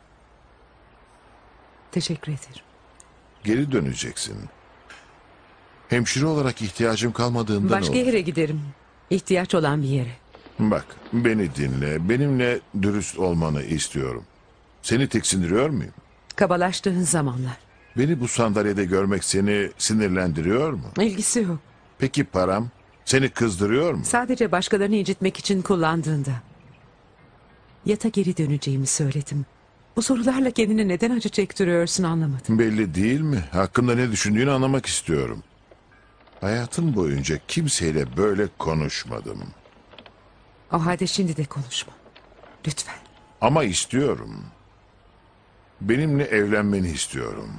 Teşekkür ederim. Geri döneceksin. Hemşire olarak ihtiyacım kalmadığından Başka olur. yere giderim. İhtiyaç olan bir yere. Bak, beni dinle. Benimle dürüst olmanı istiyorum. Seni tiksindiriyor muyum? Kabalaştığın zamanlar. Beni bu sandalyede görmek seni sinirlendiriyor mu? İlgisi yok. Peki param? Seni kızdırıyor mu? Sadece başkalarını incitmek için kullandığında. Yata geri döneceğimi söyledim. Bu sorularla kendine neden acı çektiriyorsun anlamadım. Belli değil mi? Hakkında ne düşündüğünü anlamak istiyorum. Hayatım boyunca kimseyle böyle konuşmadım. O halde şimdi de konuşma. Lütfen. Ama istiyorum. Benimle evlenmeni istiyorum.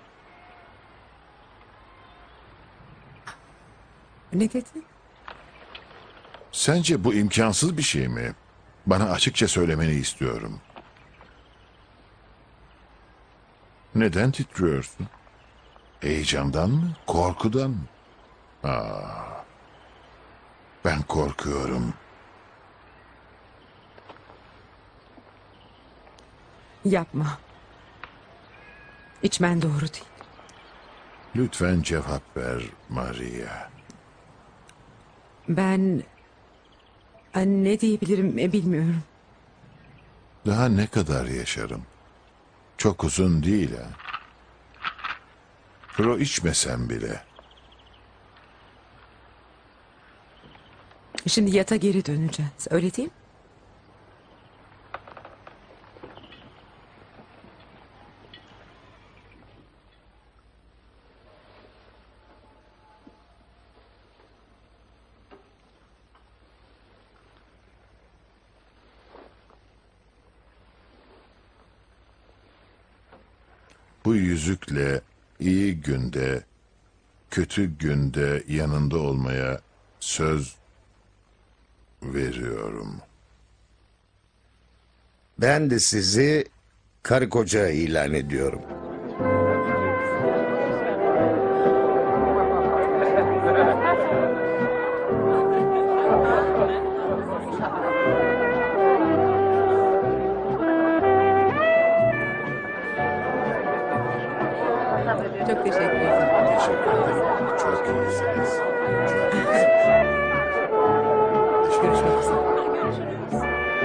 Ne dedin? Sence bu imkansız bir şey mi? Bana açıkça söylemeni istiyorum. Neden titriyorsun? Heyecandan mı? Korkudan mı? Aa, ben korkuyorum. Yapma. İçmen doğru değil. Lütfen cevap ver Maria. Ben e, ne diyebilirim e, bilmiyorum. Daha ne kadar yaşarım? Çok uzun değil ha. Pro içmesem bile. Şimdi yata geri döneceğiz. Öyle değil mi? Bu yüzükle iyi günde, kötü günde yanında olmaya söz veriyorum. Ben de sizi karı koca ilan ediyorum. Çok teşekkür ederim. Teşekkür ederim. Çok iyisiniz. Görüşmek üzere.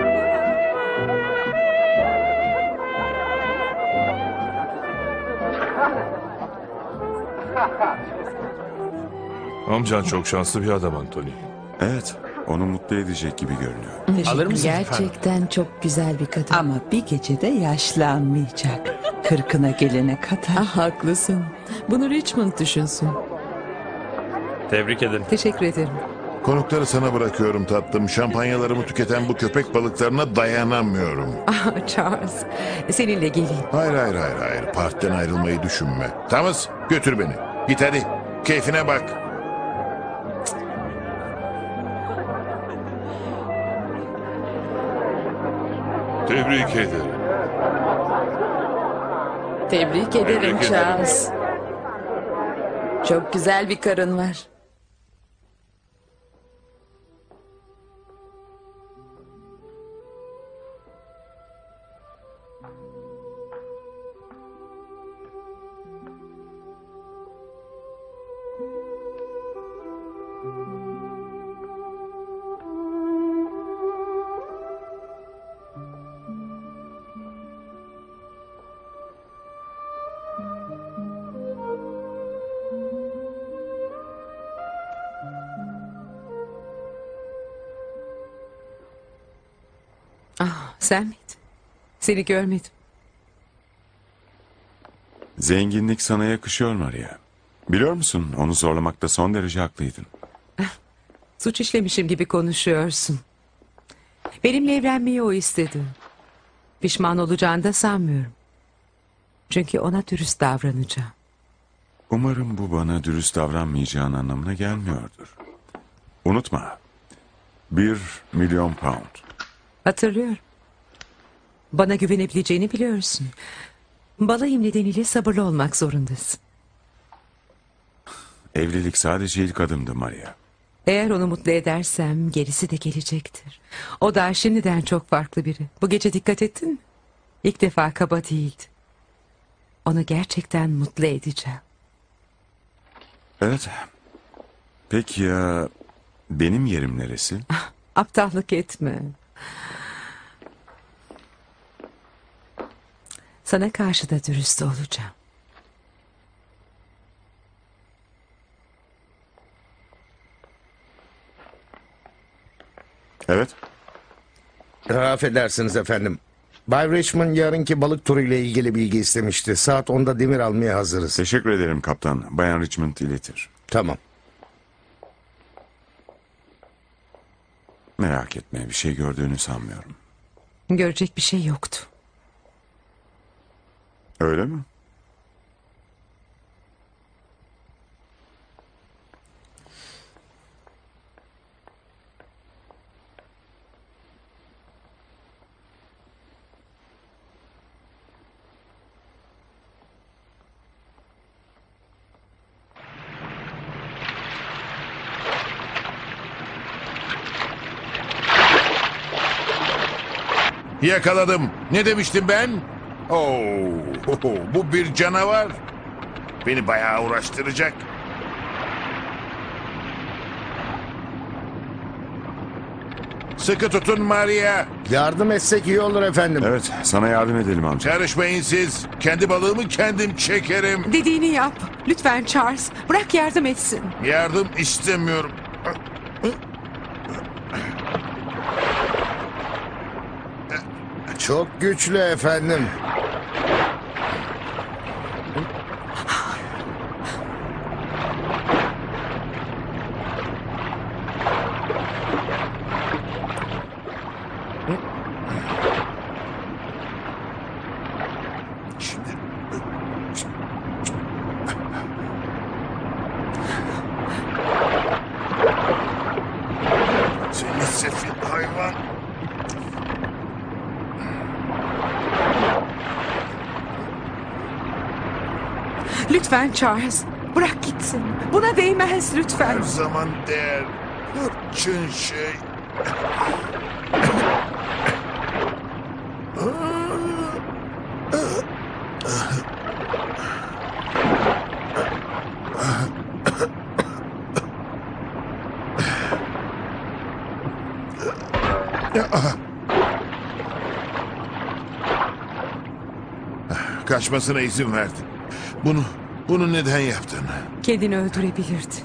Amcan çok şanslı bir adam Anthony. Evet, onu mutlu edecek gibi görünüyor. Alır mısınız efendim? Gerçekten çok güzel bir kadın. Ama bir gecede yaşlanmayacak. Kırkına gelene kadar. Ah, haklısın. Bunu Richmond düşünsün. Tebrik ederim. Teşekkür ederim. Konukları sana bırakıyorum tatlım. Şampanyalarımı tüketen bu köpek balıklarına dayanamıyorum. Ah Charles, seninle geleyim. Hayır hayır hayır hayır. Partiden ayrılmayı düşünme. Thomas götür beni. Git hadi. Keyfine bak. Tebrik ederim. Tebrik ederim ederim. Charles. Çok güzel bir karın var. Ah, sen miydin? Seni görmedim. Zenginlik sana yakışıyor Maria. Biliyor musun, onu zorlamakta son derece haklıydın. Suç işlemişim gibi konuşuyorsun. Benimle evlenmeyi o istedi. Pişman olacağını da sanmıyorum. Çünkü ona dürüst davranacağım. Umarım bu bana dürüst davranmayacağın anlamına gelmiyordur. Unutma, bir milyon pound. Hatırlıyorum. Bana güvenebileceğini biliyorsun. Balayım nedeniyle sabırlı olmak zorundasın. Evlilik sadece ilk adımdı Maria. Eğer onu mutlu edersem gerisi de gelecektir. O da şimdiden çok farklı biri. Bu gece dikkat ettin mi? İlk defa kaba değildi. Onu gerçekten mutlu edeceğim. Evet. Peki ya benim yerim neresi? Aptallık etme. Sana karşı da dürüst olacağım. Evet. Affedersiniz efendim. Bay Richmond yarınki balık turuyla ilgili bilgi istemişti. Saat onda demir almaya hazırız. Teşekkür ederim kaptan. Bayan Richmond iletir. Tamam. Merak etme, bir şey gördüğünü sanmıyorum. Görecek bir şey yoktu. Öyle mi? Yakaladım. Ne demiştim ben? Oo, bu bir canavar. Beni bayağı uğraştıracak. Sıkı tutun Maria. Yardım etsek iyi olur efendim. Evet, sana yardım edelim amca. Karışmayın siz. Kendi balığımı kendim çekerim. Dediğini yap. Lütfen Charles. Bırak yardım etsin. Yardım istemiyorum. Çok güçlü efendim. Lütfen Charles. Bırak gitsin. Buna değmez lütfen. Her zaman değer. Hırçın şey. Kaçmasına izin verdin. Bunu, bunu neden yaptın? Kendini öldürebilirdi.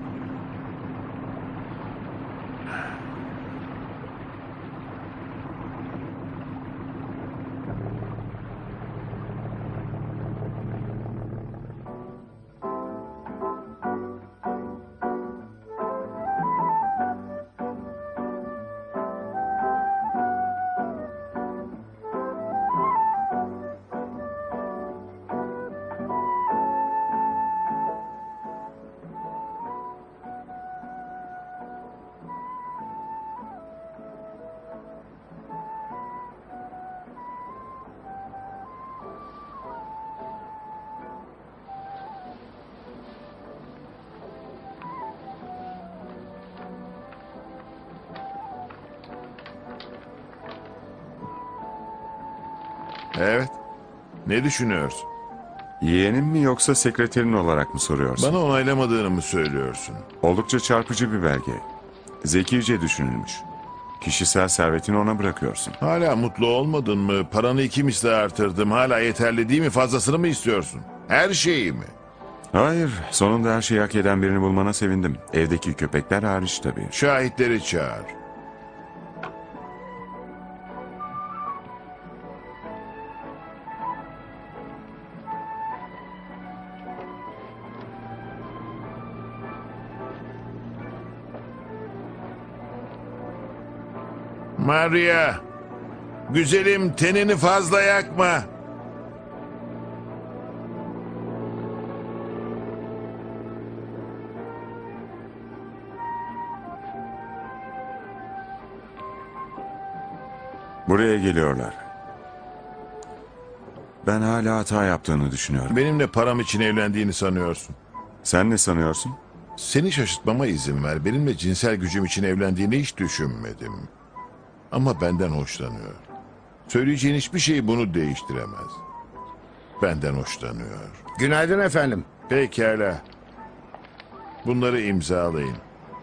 Evet. Ne düşünüyorsun? Yeğenim mi yoksa sekreterin olarak mı soruyorsun? Bana onaylamadığını mı söylüyorsun? Oldukça çarpıcı bir belge. Zekice düşünülmüş. Kişisel servetini ona bırakıyorsun. Hala mutlu olmadın mı? Paranı iki misli artırdım. Hala yeterli değil mi? Fazlasını mı istiyorsun? Her şeyi mi? Hayır, sonunda her şeyi hak eden birini bulmana sevindim. Evdeki köpekler hariç tabii. Şahitleri çağır. Maria, güzelim tenini fazla yakma. Buraya geliyorlar. Ben hala hata yaptığını düşünüyorum. Benimle param için evlendiğini sanıyorsun. Sen ne sanıyorsun? Seni şaşırtmama izin ver. Benimle cinsel gücüm için evlendiğini hiç düşünmedim. Ama benden hoşlanıyor. Söyleyeceğin hiçbir şey bunu değiştiremez. Benden hoşlanıyor. Günaydın efendim. Pekala. Bunları imzalayın.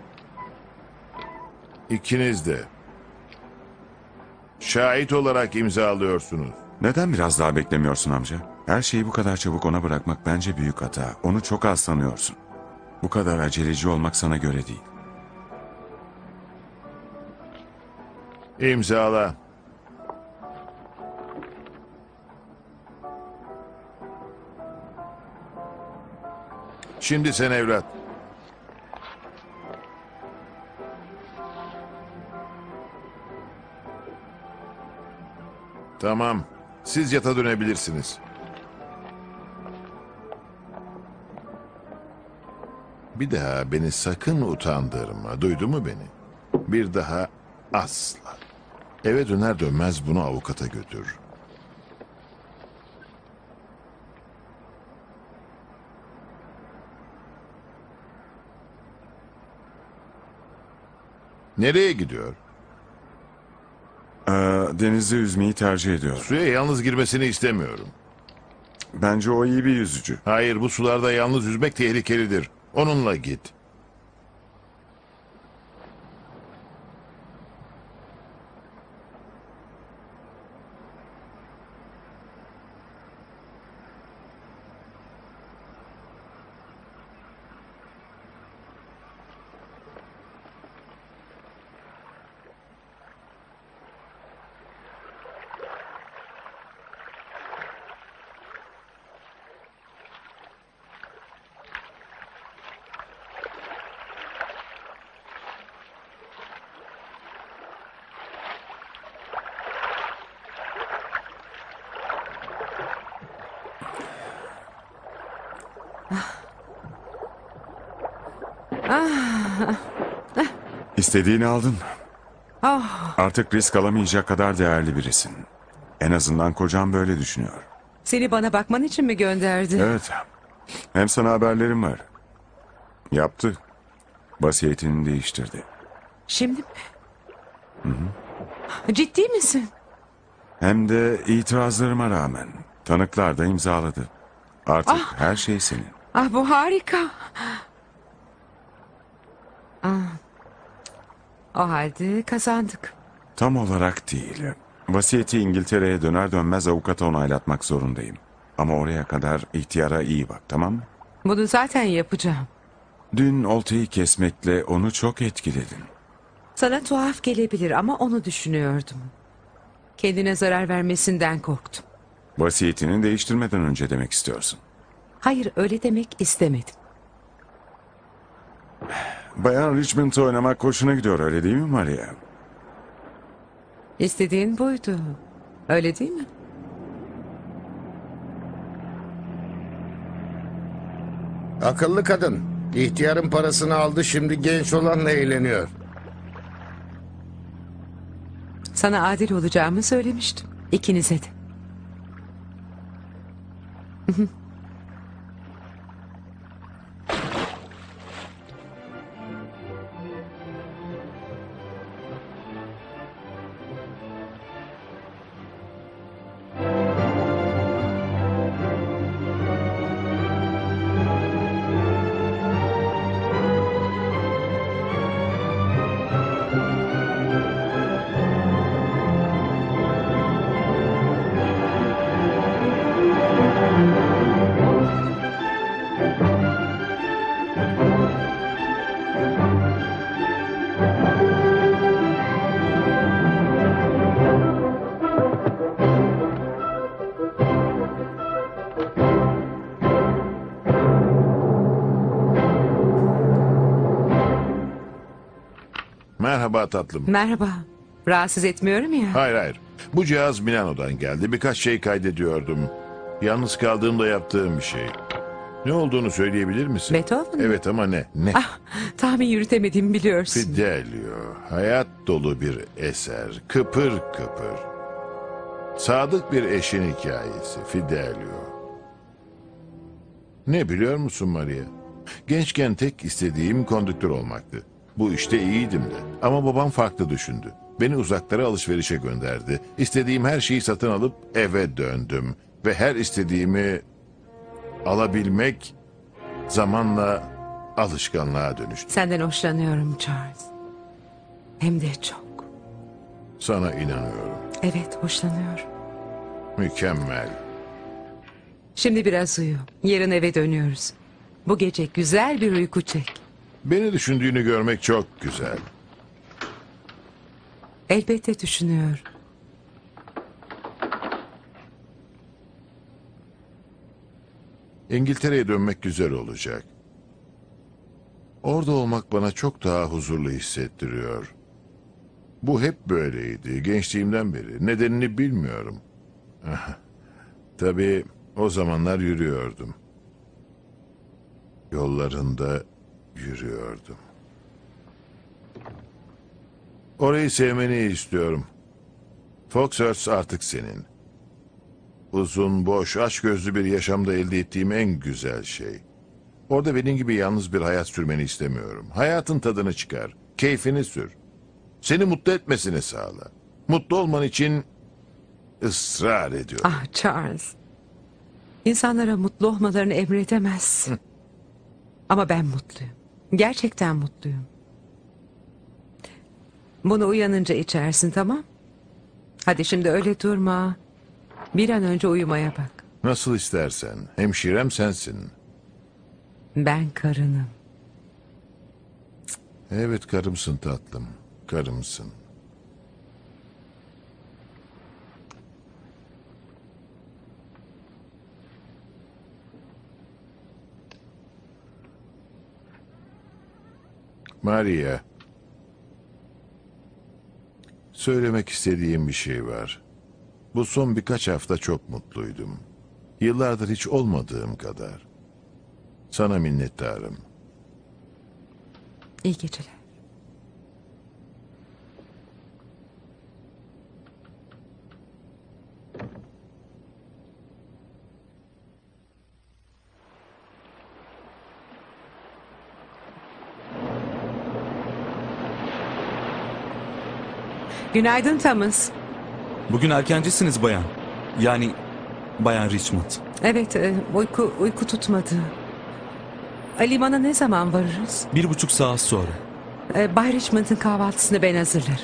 İkiniz de. Şahit olarak imzalıyorsunuz. Neden biraz daha beklemiyorsun amca? Her şeyi bu kadar çabuk ona bırakmak bence büyük hata. Onu çok az tanıyorsun. Bu kadar aceleci olmak sana göre değil. İmzala. Şimdi sen evlat. Tamam. Siz yata dönebilirsiniz. Bir daha beni sakın utandırma. Duydun mu beni? Bir daha asla. Eve döner dönmez bunu avukata götür. Nereye gidiyor? Ee, denizde yüzmeyi tercih ediyor. Suya yalnız girmesini istemiyorum. Bence o iyi bir yüzücü. Hayır, bu sularda yalnız yüzmek tehlikelidir. Onunla git. İstediğini aldın. Ah, Artık risk alamayacak kadar değerli birisin. En azından kocam böyle düşünüyor. seni bana bakman için mi gönderdi? Evet. Hem sana haberlerim var. Yaptı. Vasiyetini değiştirdi. Şimdi mi? Ciddi misin? Hem de itirazlarıma rağmen. Tanıklar da imzaladı. Artık her şey senin. Ah, bu harika. Ah. O halde kazandık. Tam olarak değil. Vasiyeti İngiltere'ye döner dönmez avukata onaylatmak zorundayım. Ama oraya kadar ihtiyara iyi bak, tamam mı? Bunu zaten yapacağım. Dün oltayı kesmekle onu çok etkiledin. Sana tuhaf gelebilir ama onu düşünüyordum. Kendine zarar vermesinden korktum. Vasiyetini değiştirmeden önce demek istiyorsun. Hayır, öyle demek istemedim. Bayan Richmond'u oynamak hoşuna gidiyor, öyle değil mi Maria? İstediğin buydu. Öyle değil mi? Akıllı kadın. İhtiyarın parasını aldı, şimdi genç olanla eğleniyor. Sana adil olacağımı söylemiştim. İkinize de. Merhaba tatlım. Merhaba. Rahatsız etmiyorum ya. Hayır hayır. Bu cihaz Milano'dan geldi. Birkaç şey kaydediyordum. Yalnız kaldığımda yaptığım bir şey. Ne olduğunu söyleyebilir misin? Beethoven mi? Evet ama ne? Ne? Ah, tahmin yürütemedim biliyorsun. Fidelio. Hayat dolu bir eser. Kıpır kıpır. Sadık bir eşin hikayesi. Fidelio. Ne biliyor musun Maria? Gençken tek istediğim kondüktör olmaktı. Bu işte iyiydim de. Ama babam farklı düşündü. Beni uzaklara alışverişe gönderdi. İstediğim her şeyi satın alıp eve döndüm. Ve her istediğimi alabilmek zamanla alışkanlığa dönüştü. Senden hoşlanıyorum Charles. Hem de çok. Sana inanıyorum. Evet, hoşlanıyorum. Mükemmel. Şimdi biraz uyu. Yarın eve dönüyoruz. Bu gece güzel bir uyku çek. Beni düşündüğünü görmek çok güzel. Elbette düşünüyor. İngiltere'ye dönmek güzel olacak. Orada olmak bana çok daha huzurlu hissettiriyor. Bu hep böyleydi, gençliğimden beri. Nedenini bilmiyorum. Tabii o zamanlar yürüyordum. Yollarında yürüyordum. Orayı sevmeni istiyorum. Foxhurst artık senin. Uzun, boş, açgözlü bir yaşamda elde ettiğim en güzel şey. Orada benim gibi yalnız bir hayat sürmeni istemiyorum. Hayatın tadını çıkar, keyfini sür. Seni mutlu etmesini sağla. Mutlu olman için ısrar ediyorum. Ah Charles. İnsanlara mutlu olmalarını emredemezsin. Ama ben mutluyum. Gerçekten mutluyum. Bunu uyanınca içersin, tamam? Hadi şimdi öyle durma. Bir an önce uyumaya bak. Nasıl istersen. Hemşirem sensin. Ben karınım. Evet, karımsın tatlım. Karımsın. Maria. Söylemek istediğim bir şey var. Bu son birkaç hafta çok mutluydum. Yıllardır hiç olmadığım kadar. Sana minnettarım. İyi geceler. Günaydın Thomas. Bugün erkencisiniz bayan. Yani bayan Richmond. Evet, e, uyku uyku tutmadı. E, Limana ne zaman varırız? Bir buçuk saat sonra. E, Bay Richmond'ın kahvaltısını ben hazırlarım.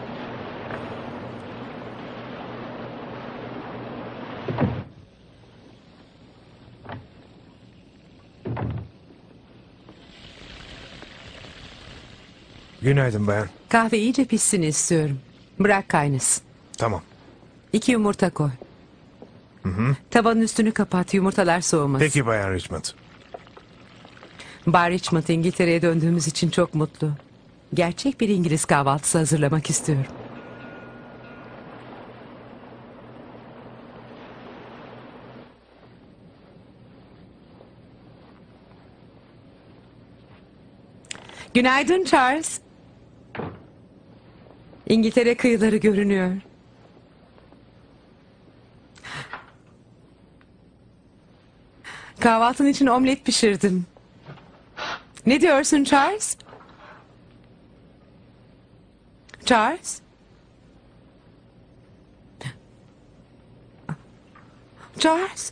Günaydın bayan. Kahve iyice pişsin istiyorum. Bırak kaynasın. Tamam. İki yumurta koy. Hı hı. Tavanın üstünü kapat, yumurtalar soğumasın. Peki bayan Richmond. Bay Richmond İngiltere'ye döndüğümüz için çok mutlu. Gerçek bir İngiliz kahvaltısı hazırlamak istiyorum. Günaydın Charles. İngiltere kıyıları görünüyor. Kahvaltın için omlet pişirdim. Ne diyorsun Charles? Charles? Charles?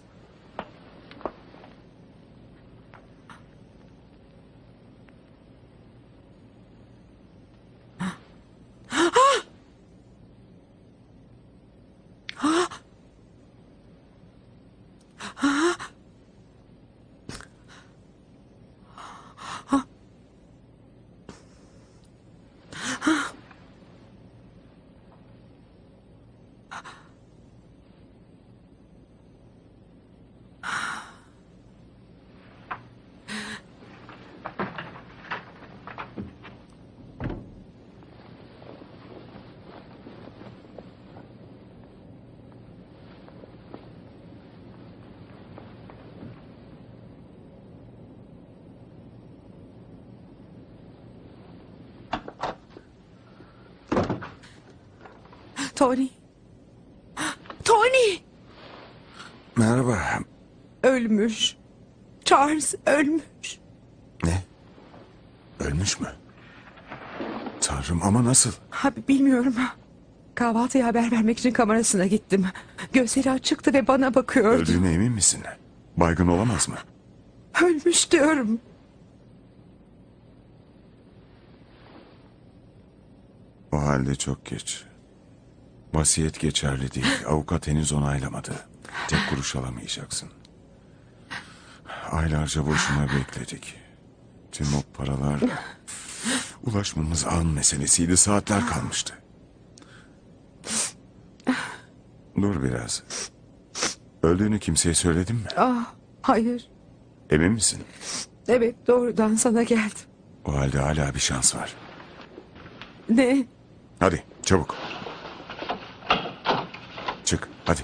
Tony. Tony! Merhaba. Ölmüş. Charles ölmüş. Ne? Ölmüş mü? Tanrım, ama nasıl? Ha, bilmiyorum. Kahvaltıya haber vermek için kamerasına gittim. Gözleri açıktı ve bana bakıyordu. Öldüğüne emin misin? Baygın olamaz mı? Ölmüş diyorum. O halde çok geç. Vasiyet geçerli değil. Avukat henüz onaylamadı. Tek kuruş alamayacaksın. Aylarca boşuna bekledik. Tüm o paralar... Ulaşmamız an meselesiydi. Saatler kalmıştı. Dur biraz. Öldüğünü kimseye söyledin mi? Ah, hayır. Emin misin? Evet, doğrudan sana geldim. O halde hala bir şans var. Ne? Hadi çabuk. Çık hadi.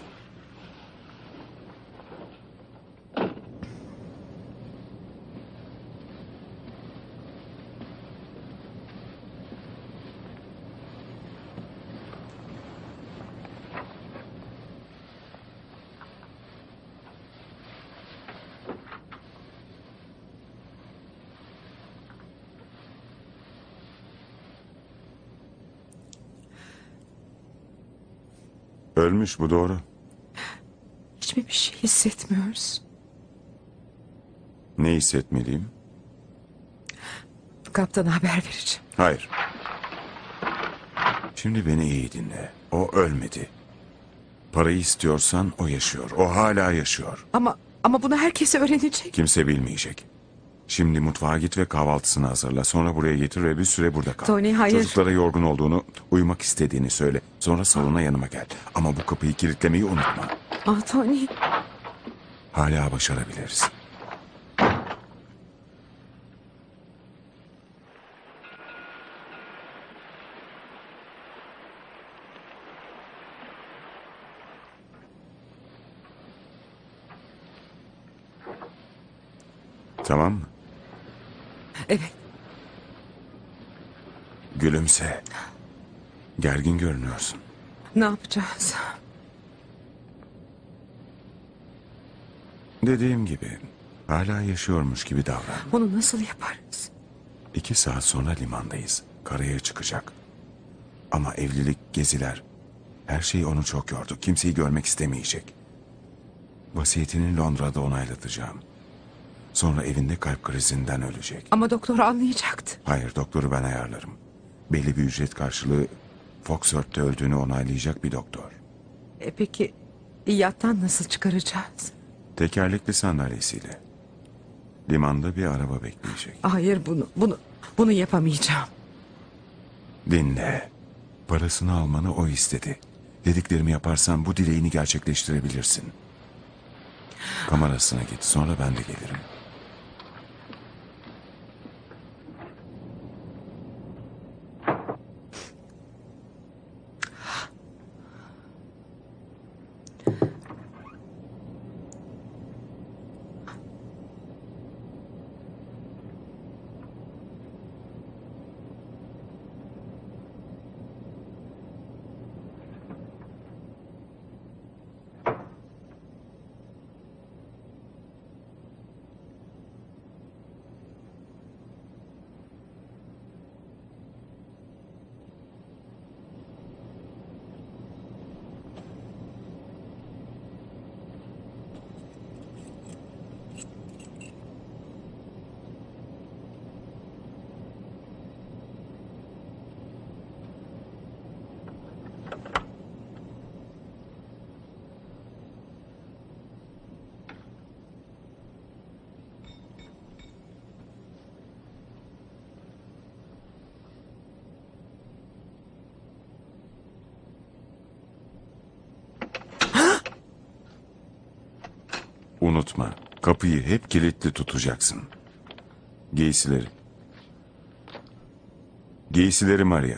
Ölmüş, bu doğru. Hiçbir bir şey hissetmiyoruz. Ne hissetmeliyim? Kaptana haber vereceğim. Hayır. Şimdi beni iyi dinle. O ölmedi. Parayı istiyorsan o yaşıyor. O hala yaşıyor. Ama ama bunu herkes öğrenecek. Kimse bilmeyecek. Şimdi mutfağa git ve kahvaltısını hazırla. Sonra buraya getir ve bir süre burada kal. Tony, hayır. Çocuklara yorgun olduğunu, uyumak istediğini söyle. Sonra salona yanıma gel. Ama bu kapıyı kilitlemeyi unutma. Ah Tony. Hala başarabiliriz. Tamam mı? Evet. Gülümse. Gergin görünüyorsun. Ne yapacağız? Dediğim gibi hala yaşıyormuş gibi davran. Onu nasıl yaparız? İki saat sonra limandayız. Karaya çıkacak. Ama evlilik, geziler, her şey onu çok yordu. Kimseyi görmek istemeyecek. Vasiyetini Londra'da onaylatacağım. Sonra evinde kalp krizinden ölecek. Ama doktor anlayacaktı. Hayır, doktoru ben ayarlarım. Belli bir ücret karşılığı Foxworth'te öldüğünü onaylayacak bir doktor. E peki yattan nasıl çıkaracağız? Tekerlekli sandalyesiyle. Limanda bir araba bekleyecek. Hayır bunu bunu bunu yapamayacağım. Dinle. Parasını almanı o istedi. Dediklerimi yaparsan bu dileğini gerçekleştirebilirsin. Kamerasına git, sonra ben de gelirim. Unutma, kapıyı hep kilitli tutacaksın. Giysileri. Giysileri Maria.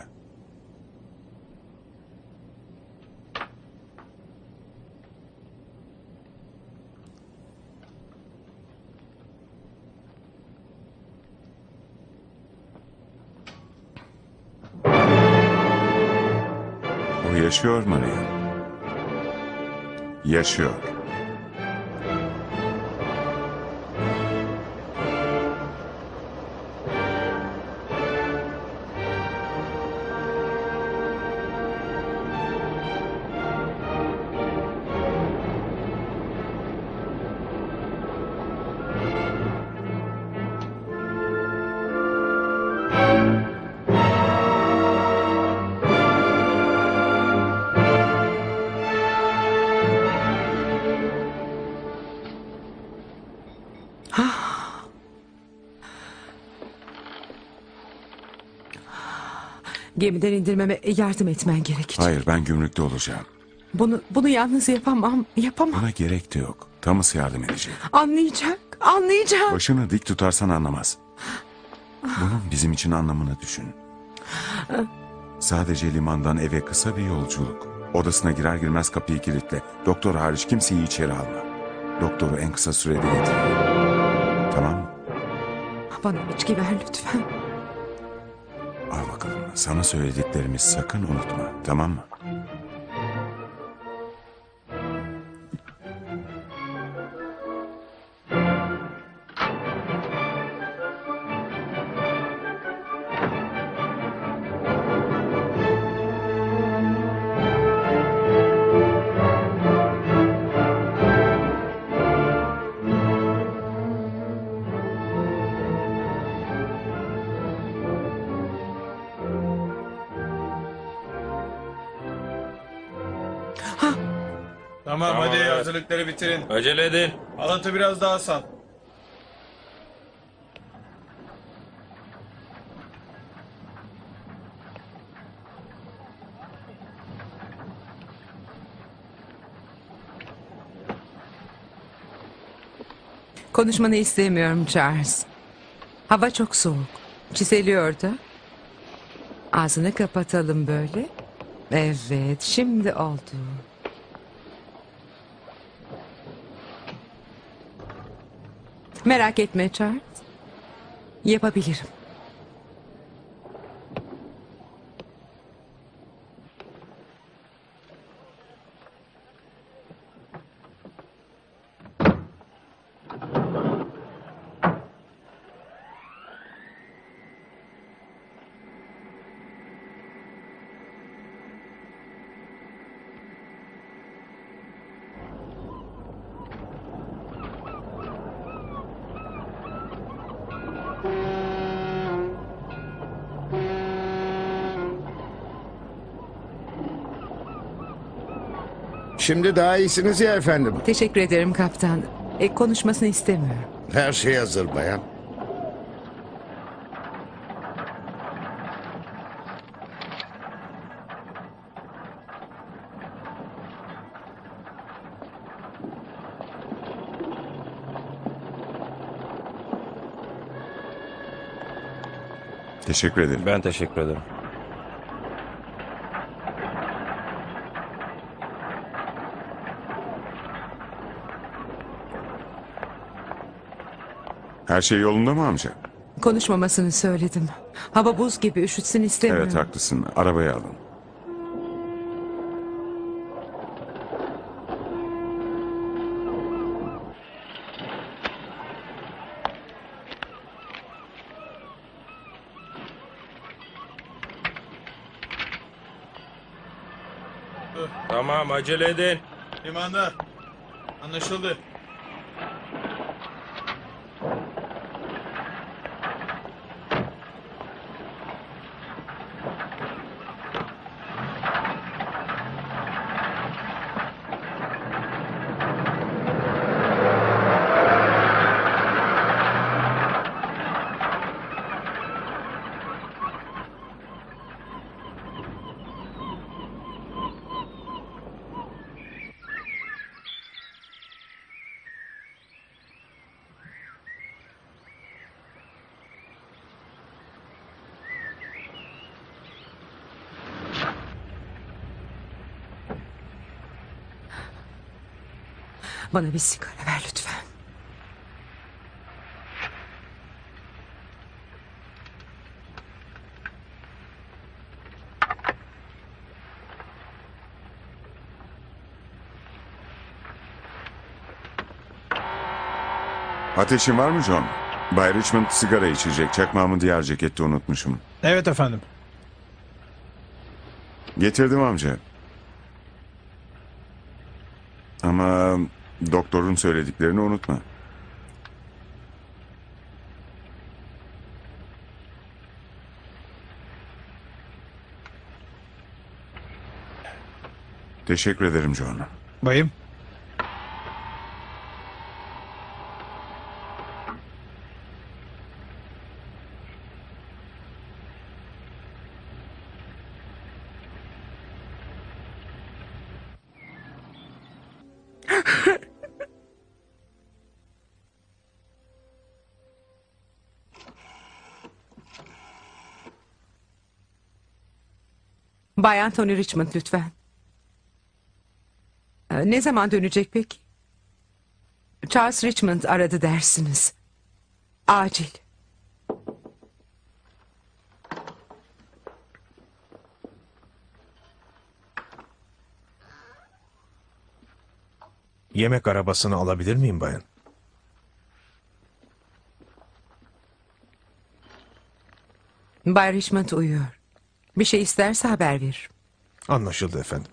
O yaşıyor Maria. Yaşıyor. Gemiden indirmeme yardım etmen gerekecek. Hayır, ben gümrükte olacağım. Bunu bunu yalnız yapamam. Yapamam. Buna gerek de yok. Thomas yardım edecek. Anlayacak. Anlayacak. Başını dik tutarsan anlamaz. Bunun bizim için anlamını düşün. Sadece limandan eve kısa bir yolculuk. Odasına girer girmez kapıyı kilitle. Doktor hariç kimseyi içeri alma. Doktoru en kısa sürede getir. Tamam mı? Bana içki ver lütfen. Al bakalım. Sana söylediklerimi sakın unutma. Tamam mı? Tamam, hadi hazırlıkları bitirin. Acele edin. Halatı biraz daha sal. Konuşmanı istemiyorum Charles. Hava çok soğuk. Çiseliyor da. Ağzını kapatalım böyle. Evet, şimdi oldu. Merak etme Charles. Yapabilirim. Şimdi daha iyisiniz ya efendim. Teşekkür ederim kaptan. E, konuşmasını istemiyorum. Her şey hazır bayan. Teşekkür ederim. Ben teşekkür ederim. Her şey yolunda mı amca? Konuşmamasını söyledim. Hava buz gibi, üşütsün istemiyorum. Evet haklısın. Arabayı alın. Tamam, acele edin. Limanda. Anlaşıldı. Bana bir sigara ver lütfen. Ateşin var mı John? Bay Richmond sigara içecek. Çakmağımı diğer cekette unutmuşum. Evet efendim. Getirdim amca. Ama doktorun söylediklerini unutma. Teşekkür ederim John. Bayım. Bay Anthony Richmond lütfen. Ee, Ne zaman dönecek peki? Charles Richmond aradı dersiniz. Acil. Yemek arabasını alabilir miyim bayan? Bay Richmond uyuyor. Bir şey isterse haber verir. Anlaşıldı efendim.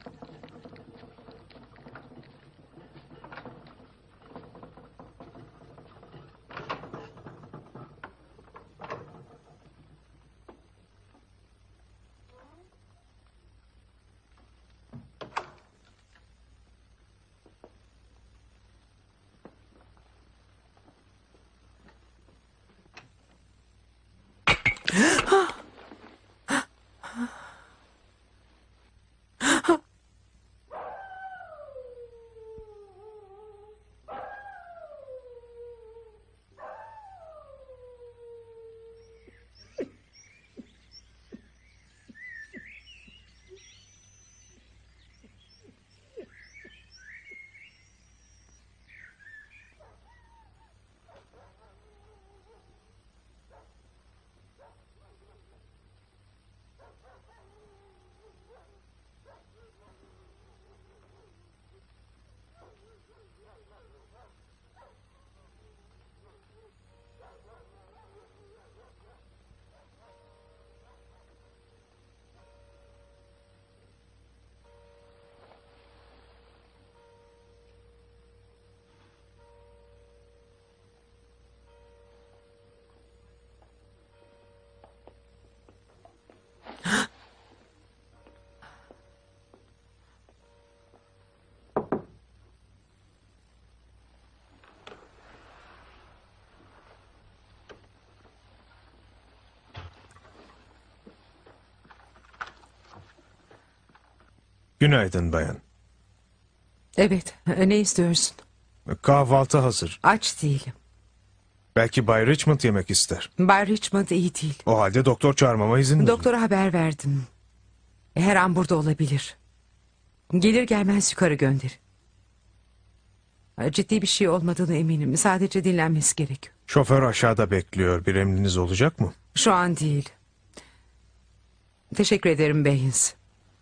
Günaydın bayan. Evet, ne istiyorsun? Kahvaltı hazır. Aç değilim. Belki Bay Richmond yemek ister. Bay Richmond iyi değil. O halde doktor çağırmama izin verin. Doktora haber verdim. Her an burada olabilir. Gelir gelmez yukarı gönder. Ciddi bir şey olmadığını eminim. Sadece dinlenmesi gerekiyor. Şoför aşağıda bekliyor. Bir emriniz olacak mı? Şu an değil. Teşekkür ederim Beyins.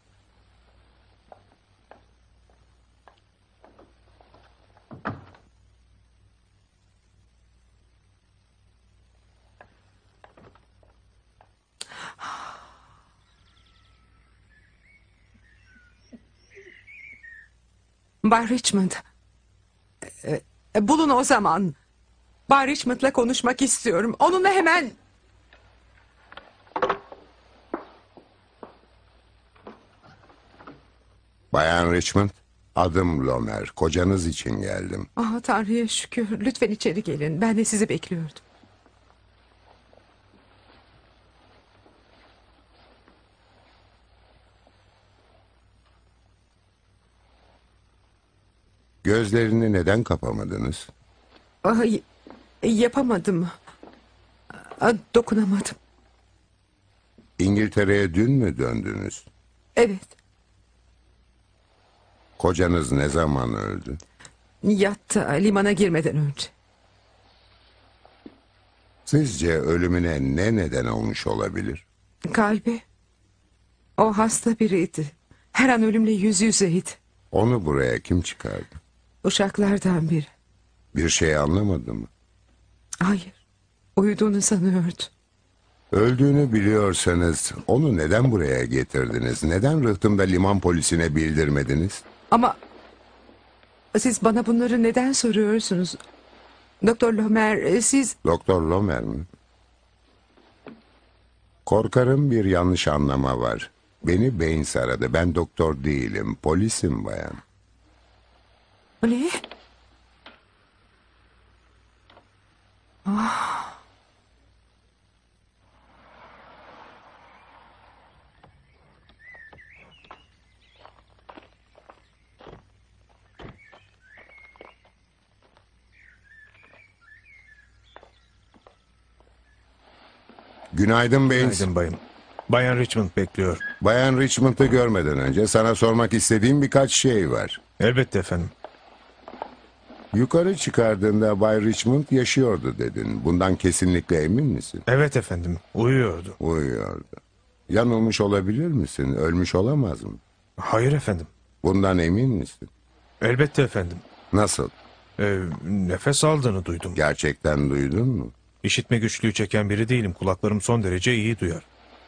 Bay Richmond. E, e, bulun o zaman. Bay Richmond'la konuşmak istiyorum. Onunla hemen... Bayan Richmond, adım Lomer. Kocanız için geldim. Ah Tanrı'ya şükür. Lütfen içeri gelin. Ben de sizi bekliyordum. Gözlerini neden kapamadınız? Ah, y- yapamadım. Ah, dokunamadım. İngiltere'ye dün mü döndünüz? Evet. Kocanız ne zaman öldü? Yatta limana girmeden önce. Sizce ölümüne ne neden olmuş olabilir? Kalbi. O hasta biriydi. Her an ölümle yüz yüzeydi. Onu buraya kim çıkardı? Uşaklardan biri. Bir şey anlamadı mı? Hayır. Uyuduğunu sanıyordu. Öldüğünü biliyorsanız onu neden buraya getirdiniz? Neden rıhtımda liman polisine bildirmediniz? Ama siz bana bunları neden soruyorsunuz? Doktor Lomer, siz... Doktor Lomer mi? Korkarım bir yanlış anlama var. Beni Baines aradı. Ben doktor değilim. Polisim bayan. Ne? Ah. Günaydın Baines. Günaydın bayım. Bayan Richmond bekliyor. Bayan Richmond'ı görmeden önce sana sormak istediğim birkaç şey var. Elbette efendim. Yukarı çıkardığında Bay Richmond yaşıyordu dedin. Bundan kesinlikle emin misin? Evet efendim. Uyuyordu. Uyuyordu. Yanılmış olabilir misin? Ölmüş olamaz mı? Hayır efendim. Bundan emin misin? Elbette efendim. Nasıl? Ee, nefes aldığını duydum. Gerçekten duydun mu? İşitme güçlüğü çeken biri değilim. Kulaklarım son derece iyi duyar.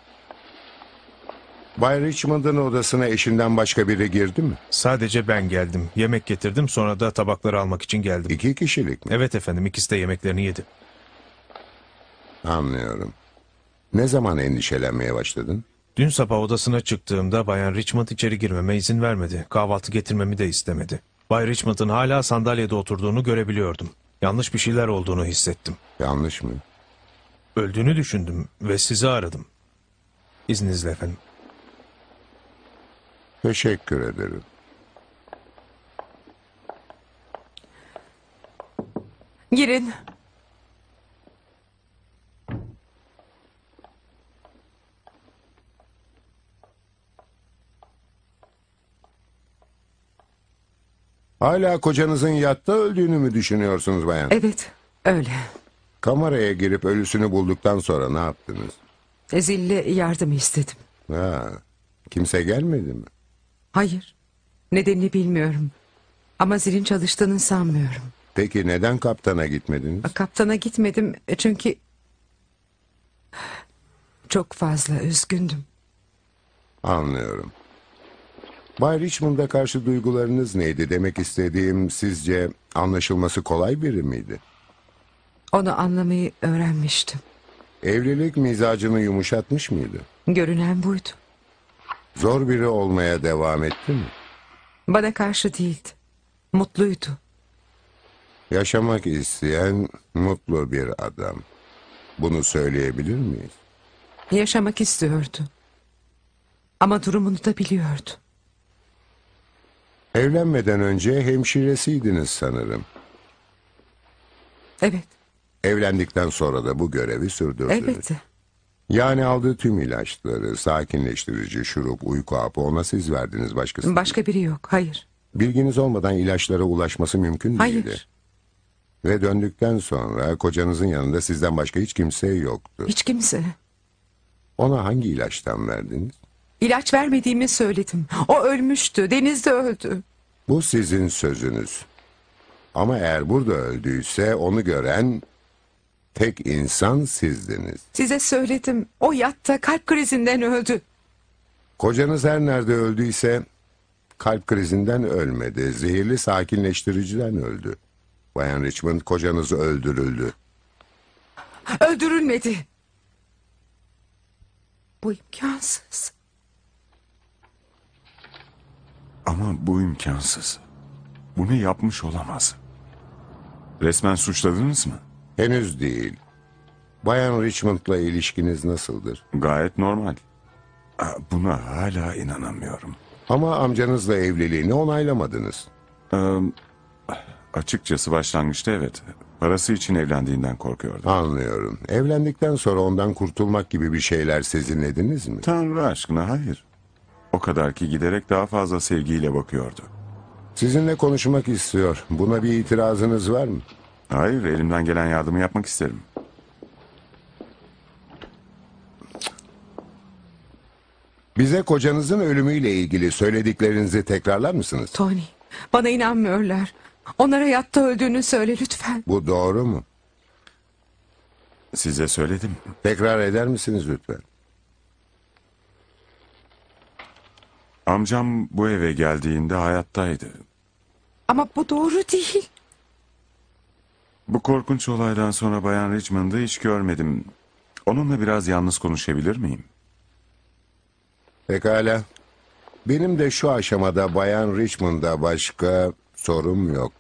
Bay Richmond'ın odasına eşinden başka biri girdi mi? Sadece ben geldim. Yemek getirdim, sonra da tabakları almak için geldim. İki kişilik mi? Evet efendim, ikisi de yemeklerini yedi. Anlıyorum. Ne zaman endişelenmeye başladın? Dün sabah odasına çıktığımda Bayan Richmond içeri girmeme izin vermedi. Kahvaltı getirmemi de istemedi. Bay Richmond'ın hala sandalyede oturduğunu görebiliyordum. Yanlış bir şeyler olduğunu hissettim. Yanlış mı? Öldüğünü düşündüm ve sizi aradım. İzninizle efendim. Teşekkür ederim. Girin. Hala kocanızın yatta öldüğünü mü düşünüyorsunuz bayan? Evet, öyle. Kameraya girip ölüsünü bulduktan sonra ne yaptınız? Zilli yardım istedim. Ha, kimse gelmedi mi? Hayır, nedenini bilmiyorum. Ama zilin çalıştığını sanmıyorum. Peki neden kaptana gitmediniz? Kaptana gitmedim çünkü... çok fazla üzgündüm. Anlıyorum. Bay Richmond'a karşı duygularınız neydi? Demek istediğim, sizce anlaşılması kolay biri miydi? Onu anlamayı öğrenmiştim. Evlilik mizacını yumuşatmış mıydı? Görünen buydu. Zor biri olmaya devam etti mi? Bana karşı değildi. Mutluydu. Yaşamak isteyen mutlu bir adam. Bunu söyleyebilir miyiz? Yaşamak istiyordu. Ama durumunu da biliyordu. Evlenmeden önce hemşiresiydiniz sanırım. Evet, Evlendikten sonra da bu görevi sürdürdünüz. elbette. Yani aldığı tüm ilaçları, sakinleştirici, şurup, uyku hapı ona siz verdiniz, başkası. Başka biri yok, hayır. Bilginiz olmadan ilaçlara ulaşması mümkün Hayır. değildi. Ve döndükten sonra kocanızın yanında sizden başka hiç kimse yoktu. Hiç kimse. Ona hangi ilaçtan verdiniz? İlaç vermediğimi söyledim. O ölmüştü, denizde öldü. Bu sizin sözünüz. Ama eğer burada öldüyse onu gören tek insan sizdiniz. Size söyledim, o yatta kalp krizinden öldü. Kocanız her nerede öldüyse kalp krizinden ölmedi. Zehirli sakinleştiriciden öldü. Bayan Richmond, kocanız öldürüldü. Öldürülmedi. Bu imkansız. Ama bu imkansız. Bunu yapmış olamaz. Resmen suçladınız mı? Henüz değil. Bayan Richmond'la ilişkiniz nasıldır? Gayet normal. Aa, Buna hala inanamıyorum. Ama amcanızla evliliğini onaylamadınız. Ee, açıkçası başlangıçta evet. Parası için evlendiğinden korkuyordum. Anlıyorum. Evlendikten sonra ondan kurtulmak gibi bir şeyler sezinlediniz mi? Tanrı aşkına hayır. O kadar ki giderek daha fazla sevgiyle bakıyordu. Sizinle konuşmak istiyor. Buna bir itirazınız var mı? Hayır, elimden gelen yardımı yapmak isterim. Bize kocanızın ölümüyle ilgili söylediklerinizi tekrarlar mısınız? Tony, bana inanmıyorlar. Onlara yatta öldüğünü söyle lütfen. Bu doğru mu? Size söyledim. Tekrar eder misiniz lütfen? Amcam bu eve geldiğinde hayattaydı. Ama bu doğru değil. Bu korkunç olaydan sonra Bayan Richmond'ı hiç görmedim. Onunla biraz yalnız konuşabilir miyim? Pekala. Benim de şu aşamada Bayan Richmond'a başka sorum yok.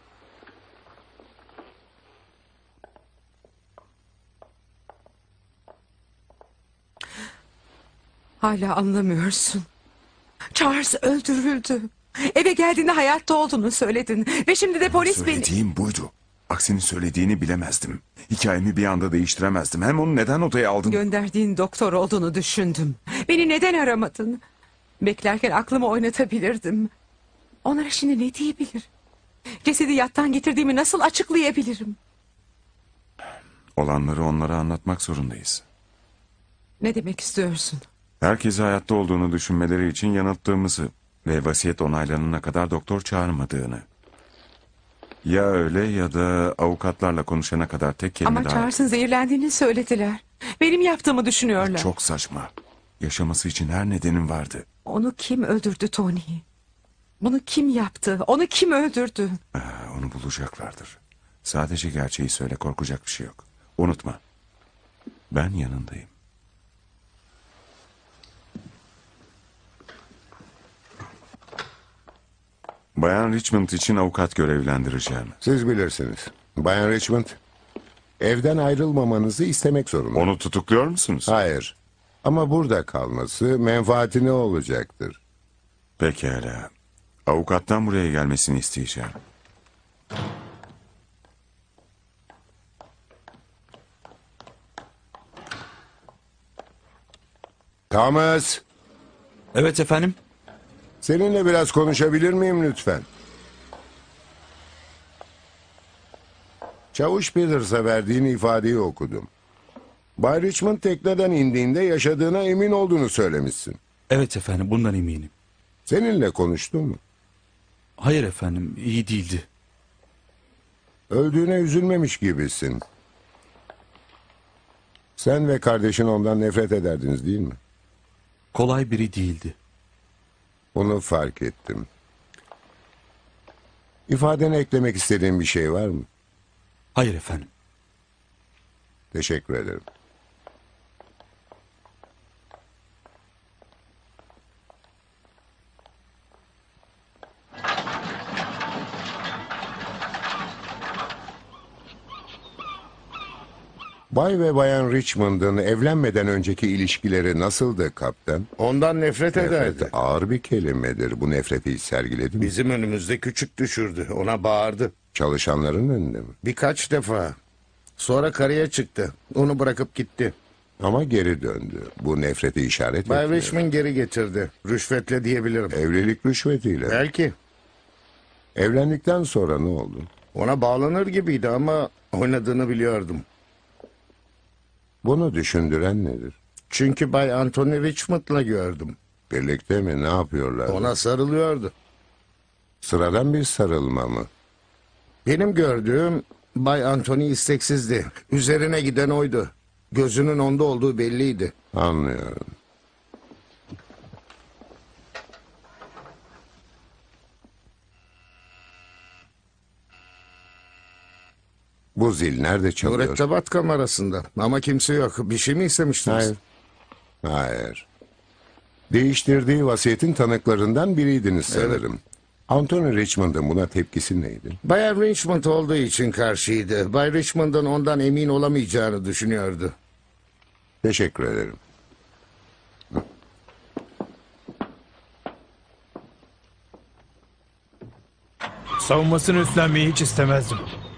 Hala anlamıyorsun. Charles öldürüldü. Eve geldiğinde hayatta olduğunu söyledin. Ve şimdi de polis beni... Söylediğim buydu. Aksini söylediğini bilemezdim. Hikayemi bir anda değiştiremezdim. Hem onu neden odaya aldın? Gönderdiğin doktor olduğunu düşündüm. Beni neden aramadın? Beklerken aklımı oynatabilirdim. Onlara şimdi ne diyebilir? Cesedi yattan getirdiğimi nasıl açıklayabilirim? Olanları onlara anlatmak zorundayız. Ne demek istiyorsun? Herkese hayatta olduğunu düşünmeleri için yanılttığımızı ve vasiyet onaylanana kadar doktor çağırmadığını. Ya öyle ya da avukatlarla konuşana kadar tek kelime Ama daha... Charles'ın zehirlendiğini söylediler. Benim yaptığımı düşünüyorlar. Çok saçma. Yaşaması için her nedenim vardı. Onu kim öldürdü Tony? Bunu kim yaptı? Onu kim öldürdü? Aa, onu bulacaklardır. Sadece gerçeği söyle, korkacak bir şey yok. Unutma. Ben yanındayım. Bayan Richmond için avukat görevlendireceğim. Siz bilirsiniz. Bayan Richmond, evden ayrılmamanızı istemek zorunda. Onu tutukluyor musunuz? Hayır. Ama burada kalması menfaatine olacaktır. Pekala. Avukattan buraya gelmesini isteyeceğim. Thomas, Evet efendim. seninle biraz konuşabilir miyim lütfen? Çavuş Peters'a verdiğin ifadeyi okudum. Bay Richmond tekneden indiğinde yaşadığına emin olduğunu söylemişsin. Evet efendim, bundan eminim. Seninle konuştu mu? Hayır efendim, iyi değildi. Öldüğüne üzülmemiş gibisin. Sen ve kardeşin ondan nefret ederdiniz değil mi? Kolay biri değildi. Bunu fark ettim. İfadene eklemek istediğin bir şey var mı? Hayır efendim. Teşekkür ederim. Bay ve Bayan Richmond'ın evlenmeden önceki ilişkileri nasıldı kaptan? Ondan nefret ederdi. Nefret ağır bir kelimedir. Bu nefreti hiç sergiledi mi? Bizim önümüzde küçük düşürdü. Ona bağırdı. Çalışanların önünde mi? Birkaç defa. Sonra karıya çıktı. Onu bırakıp gitti. Ama geri döndü. Bu nefreti işaret Bay etmiyor. Richmond geri getirdi. Rüşvetle diyebilirim. Evlilik rüşvetiyle. Belki. Evlendikten sonra ne oldu? Ona bağlanır gibiydi ama oynadığını biliyordum. Bunu düşündüren nedir? Çünkü Bay Anthony Richmond'la gördüm. Birlikte mi? Ne yapıyorlar? Ona sarılıyordu. Sıradan bir sarılma mı? Benim gördüğüm Bay Anthony isteksizdi. Üzerine giden oydu. Gözünün onda olduğu belliydi. Anlıyorum. Bu zil nerede çalıyor? Mürettebat kamerasında. Ama kimse yok. Bir şey mi istemiştiniz? Hayır. Hayır. Değiştirdiği vasiyetin tanıklarından biriydiniz sanırım. Anthony Richmond'ın buna tepkisi neydi? Bayan Richmond olduğu için karşıydı. Bay Richmond'ın ondan emin olamayacağını düşünüyordu. Teşekkür ederim. Savunmasını üstlenmeyi hiç istemezdim.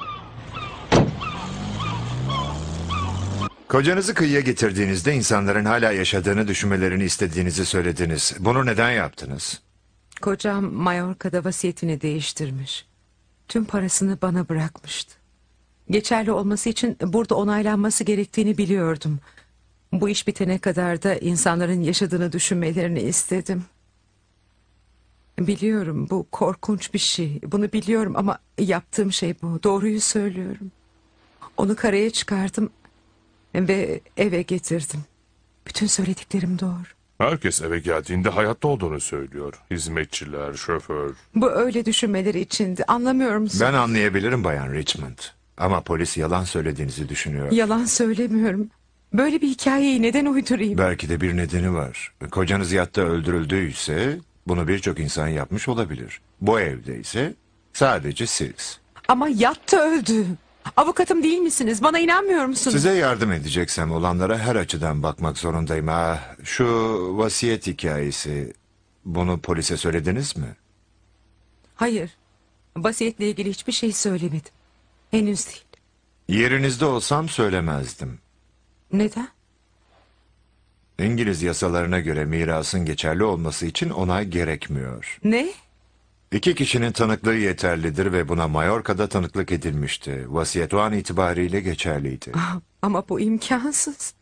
Kocanızı kıyıya getirdiğinizde insanların hala yaşadığını düşünmelerini istediğinizi söylediniz. Bunu neden yaptınız? Kocam Mallorca'da vasiyetini değiştirmiş. Tüm parasını bana bırakmıştı. Geçerli olması için burada onaylanması gerektiğini biliyordum. Bu iş bitene kadar da insanların yaşadığını düşünmelerini istedim. Biliyorum bu korkunç bir şey. Bunu biliyorum ama yaptığım şey bu. Doğruyu söylüyorum. Onu karaya çıkardım ve eve getirdim. Bütün söylediklerim doğru. Herkes eve geldiğinde hayatta olduğunu söylüyor. Hizmetçiler, şoför. Bu öyle düşünmeleri içindi. Anlamıyor musun? Ben anlayabilirim Bayan Richmond. Ama polis yalan söylediğinizi düşünüyor. Yalan söylemiyorum. Böyle bir hikayeyi neden uydurayım? Belki de bir nedeni var. Kocanız yatta öldürüldüyse bunu birçok insan yapmış olabilir. Bu evde ise sadece siz. Ama yatta öldü. Avukatım değil misiniz? Bana inanmıyor musunuz? Size yardım edeceksem olanlara her açıdan bakmak zorundayım. Ha, şu vasiyet hikayesi, bunu polise söylediniz mi? Hayır. Vasiyetle ilgili hiçbir şey söylemedim. Henüz değil. Yerinizde olsam söylemezdim. Neden? İngiliz yasalarına göre mirasın geçerli olması için onay gerekmiyor. Ne? İki kişinin tanıklığı yeterlidir ve buna Mallorca'da tanıklık edilmişti. Vasiyet o an itibariyle geçerliydi. Ah, ama bu imkansız.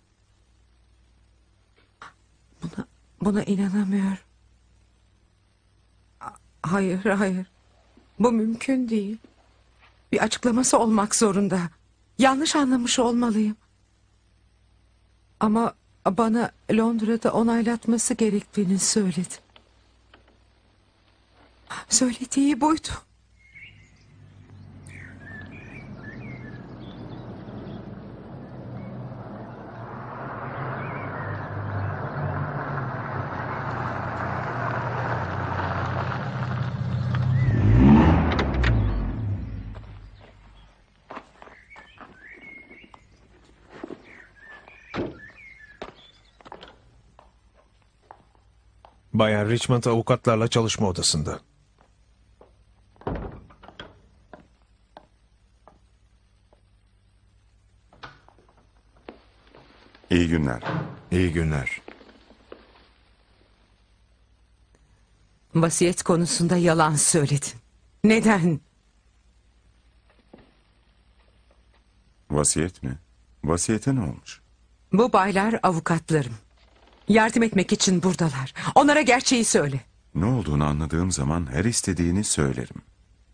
Buna, buna inanamıyorum. Hayır, hayır. Bu mümkün değil. Bir açıklaması olmak zorunda. Yanlış anlamış olmalıyım. Ama bana Londra'da onaylatması gerektiğini söyledi. Söylediği buydu. Bayan Richmond avukatlarla çalışma odasında. İyi günler. İyi günler. Vasiyet konusunda yalan söyledin. Neden? Vasiyet mi? Vasiyete ne olmuş? Bu baylar avukatlarım. Yardım etmek için buradalar. Onlara gerçeği söyle. Ne olduğunu anladığım zaman her istediğini söylerim.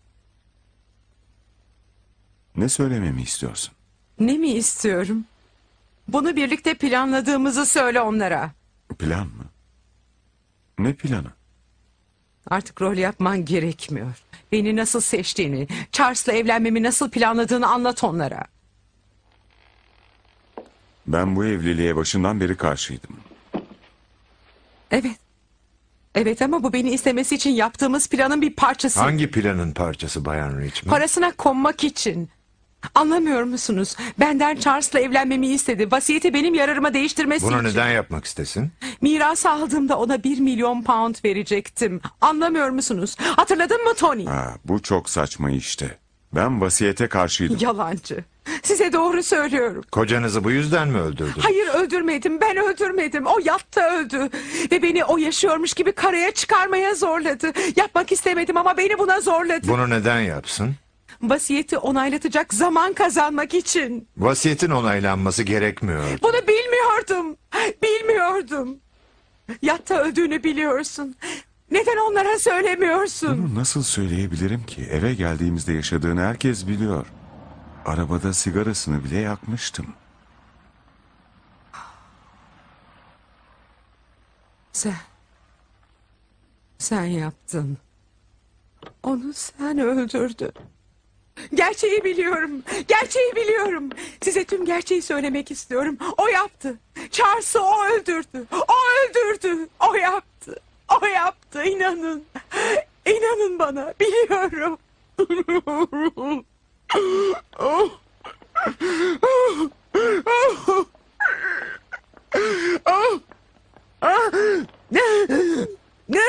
Ne söylememi istiyorsun? Ne mi istiyorum? Bunu birlikte planladığımızı söyle onlara. Plan mı? Ne planı? Artık rol yapman gerekmiyor. Beni nasıl seçtiğini, Charles'la evlenmemi nasıl planladığını anlat onlara. Ben bu evliliğe başından beri karşıydım. Evet. Evet ama bu beni istemesi için yaptığımız planın bir parçası. Hangi planın parçası Bayan Richmond? Parasına konmak için. Anlamıyor musunuz? Benden Charles'la evlenmemi istedi. Vasiyeti benim yararıma değiştirmesi Bunu için. neden yapmak istesin? Miras aldığımda ona bir milyon pound verecektim. Anlamıyor musunuz? Hatırladın mı Tony? Ha, bu çok saçma işte. Ben vasiyete karşıydım. Yalancı. Size doğru söylüyorum. Kocanızı bu yüzden mi öldürdün? Hayır, öldürmedim. Ben öldürmedim. O yatta öldü. Ve beni o yaşıyormuş gibi karaya çıkarmaya zorladı. Yapmak istemedim ama beni buna zorladı. Bunu neden yapsın? Vasiyeti onaylatacak zaman kazanmak için. Vasiyetin onaylanması gerekmiyor. Bunu bilmiyordum. Bilmiyordum. Yatta öldüğünü biliyorsun. Neden onlara söylemiyorsun? Bunu nasıl söyleyebilirim ki? Eve geldiğimizde yaşadığını herkes biliyor. Arabada sigarasını bile yakmıştım. Sen... Sen yaptın. Onu sen öldürdün. Gerçeği biliyorum. Gerçeği biliyorum. Size tüm gerçeği söylemek istiyorum. O yaptı. Charles'ı o öldürdü. O öldürdü. O yaptı. O yaptı. İnanın. İnanın bana. Biliyorum. Oh. Oh. Oh. Oh. Ah. Ne? Ne?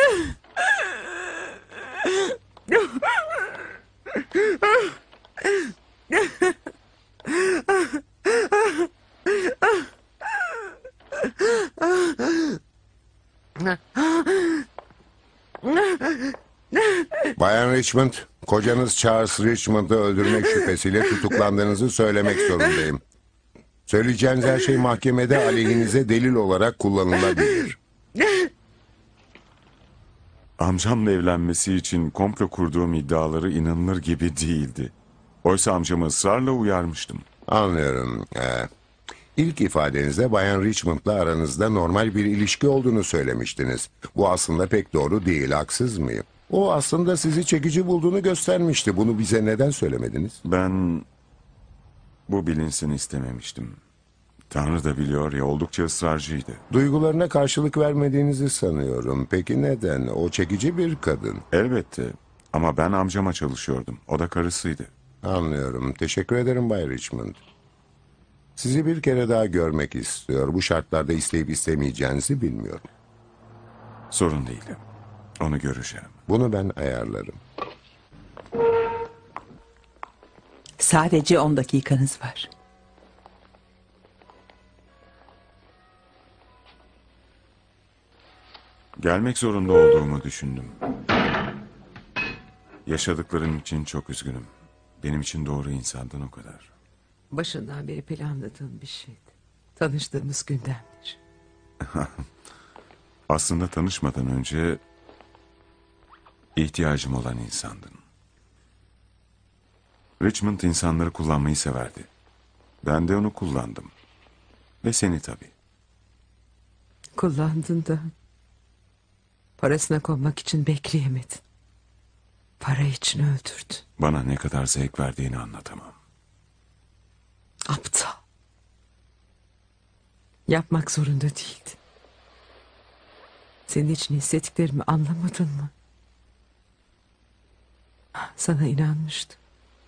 Bayan Richmond, kocanız Charles Richmond'ı öldürmek şüphesiyle tutuklandığınızı söylemek zorundayım. Söyleyeceğiniz her şey mahkemede aleyhinize delil olarak kullanılabilir. Amcamla evlenmesi için komplo kurduğum iddiaları inanılır gibi değildi. Oysa amcamı ısrarla uyarmıştım. Anlıyorum. Ee, ilk ifadenizde Bayan Richmond'la aranızda normal bir ilişki olduğunu söylemiştiniz. Bu aslında pek doğru değil, haksız mıyım? O aslında sizi çekici bulduğunu göstermişti. Bunu bize neden söylemediniz? Ben bu bilinsin istememiştim. Tanrı da biliyor ya, oldukça ısrarcıydı. Duygularına karşılık vermediğinizi sanıyorum. Peki neden? O çekici bir kadın. Elbette. Ama ben amcama çalışıyordum. O da karısıydı. Anlıyorum. Teşekkür ederim Bay Richmond. Sizi bir kere daha görmek istiyor. Bu şartlarda isteyip istemeyeceğinizi bilmiyorum. Sorun değil. Onu göreceğim. Bunu ben ayarlarım. Sadece on dakikanız var. Gelmek zorunda olduğumu düşündüm. Yaşadıklarım için çok üzgünüm. Benim için doğru insandın o kadar. Başından beri planladığım bir şeydi. Tanıştığımız günden beri. Aslında tanışmadan önce ihtiyacım olan insandın. Richmond insanları kullanmayı severdi. Ben de onu kullandım. Ve seni tabii. Kullandın da parasına konmak için bekleyemedin. Para için öldürdün. Bana ne kadar zevk verdiğini anlatamam. Aptal. Yapmak zorunda değildin. Senin için hissettiklerimi anlamadın mı? Sana inanmıştım.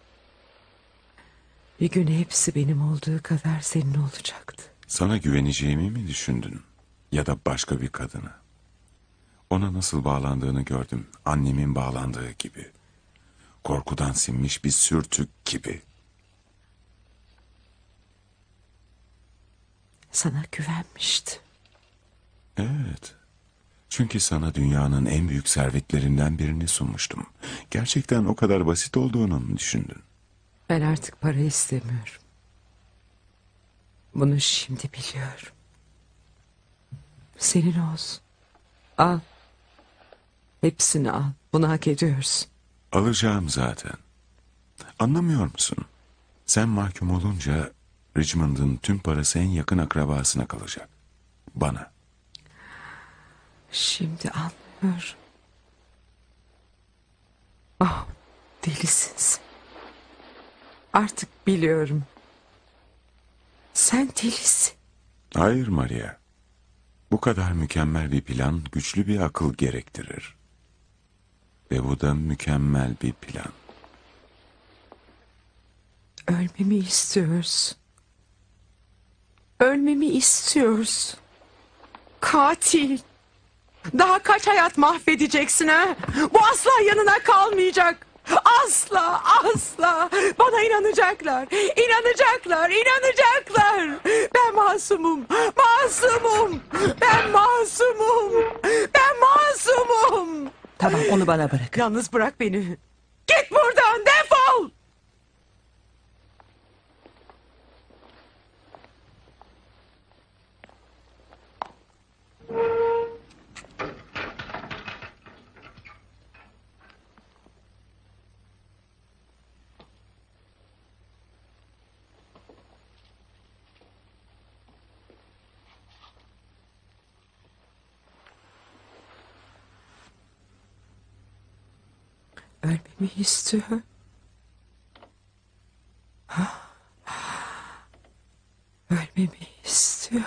Bir gün hepsi benim olduğu kadar senin olacaktı. Sana güveneceğimi mi düşündün? Ya da başka bir kadına? Ona nasıl bağlandığını gördüm. Annemin bağlandığı gibi. Korkudan sinmiş bir sürtük gibi. Sana güvenmişti. Evet. Çünkü sana dünyanın en büyük servetlerinden birini sunmuştum. Gerçekten o kadar basit olduğunu mu düşündün? Ben artık para istemiyorum. Bunu şimdi biliyorum. Senin olsun. Al. Hepsini al. Bunu hak ediyorsun. Alacağım zaten. Anlamıyor musun? Sen mahkum olunca Richmond'ın tüm parası en yakın akrabasına kalacak. Bana. Şimdi anlıyorum. Oh, delisin sen. Artık biliyorum. Sen delisin. Hayır Maria. Bu kadar mükemmel bir plan güçlü bir akıl gerektirir. Ve bu da mükemmel bir plan. Ölmemi istiyorsun. Ölmemi istiyorsun. Katil. Daha kaç hayat mahvedeceksin ha? Bu asla yanına kalmayacak. Asla, asla. Bana inanacaklar. İnanacaklar, inanacaklar. Ben masumum. Masumum. Ben masumum. Ben masumum. Tamam, onu bana bırak. Yalnız bırak beni. Git buradan, defol. Ölmemi istiyor. Ölmemi istiyor.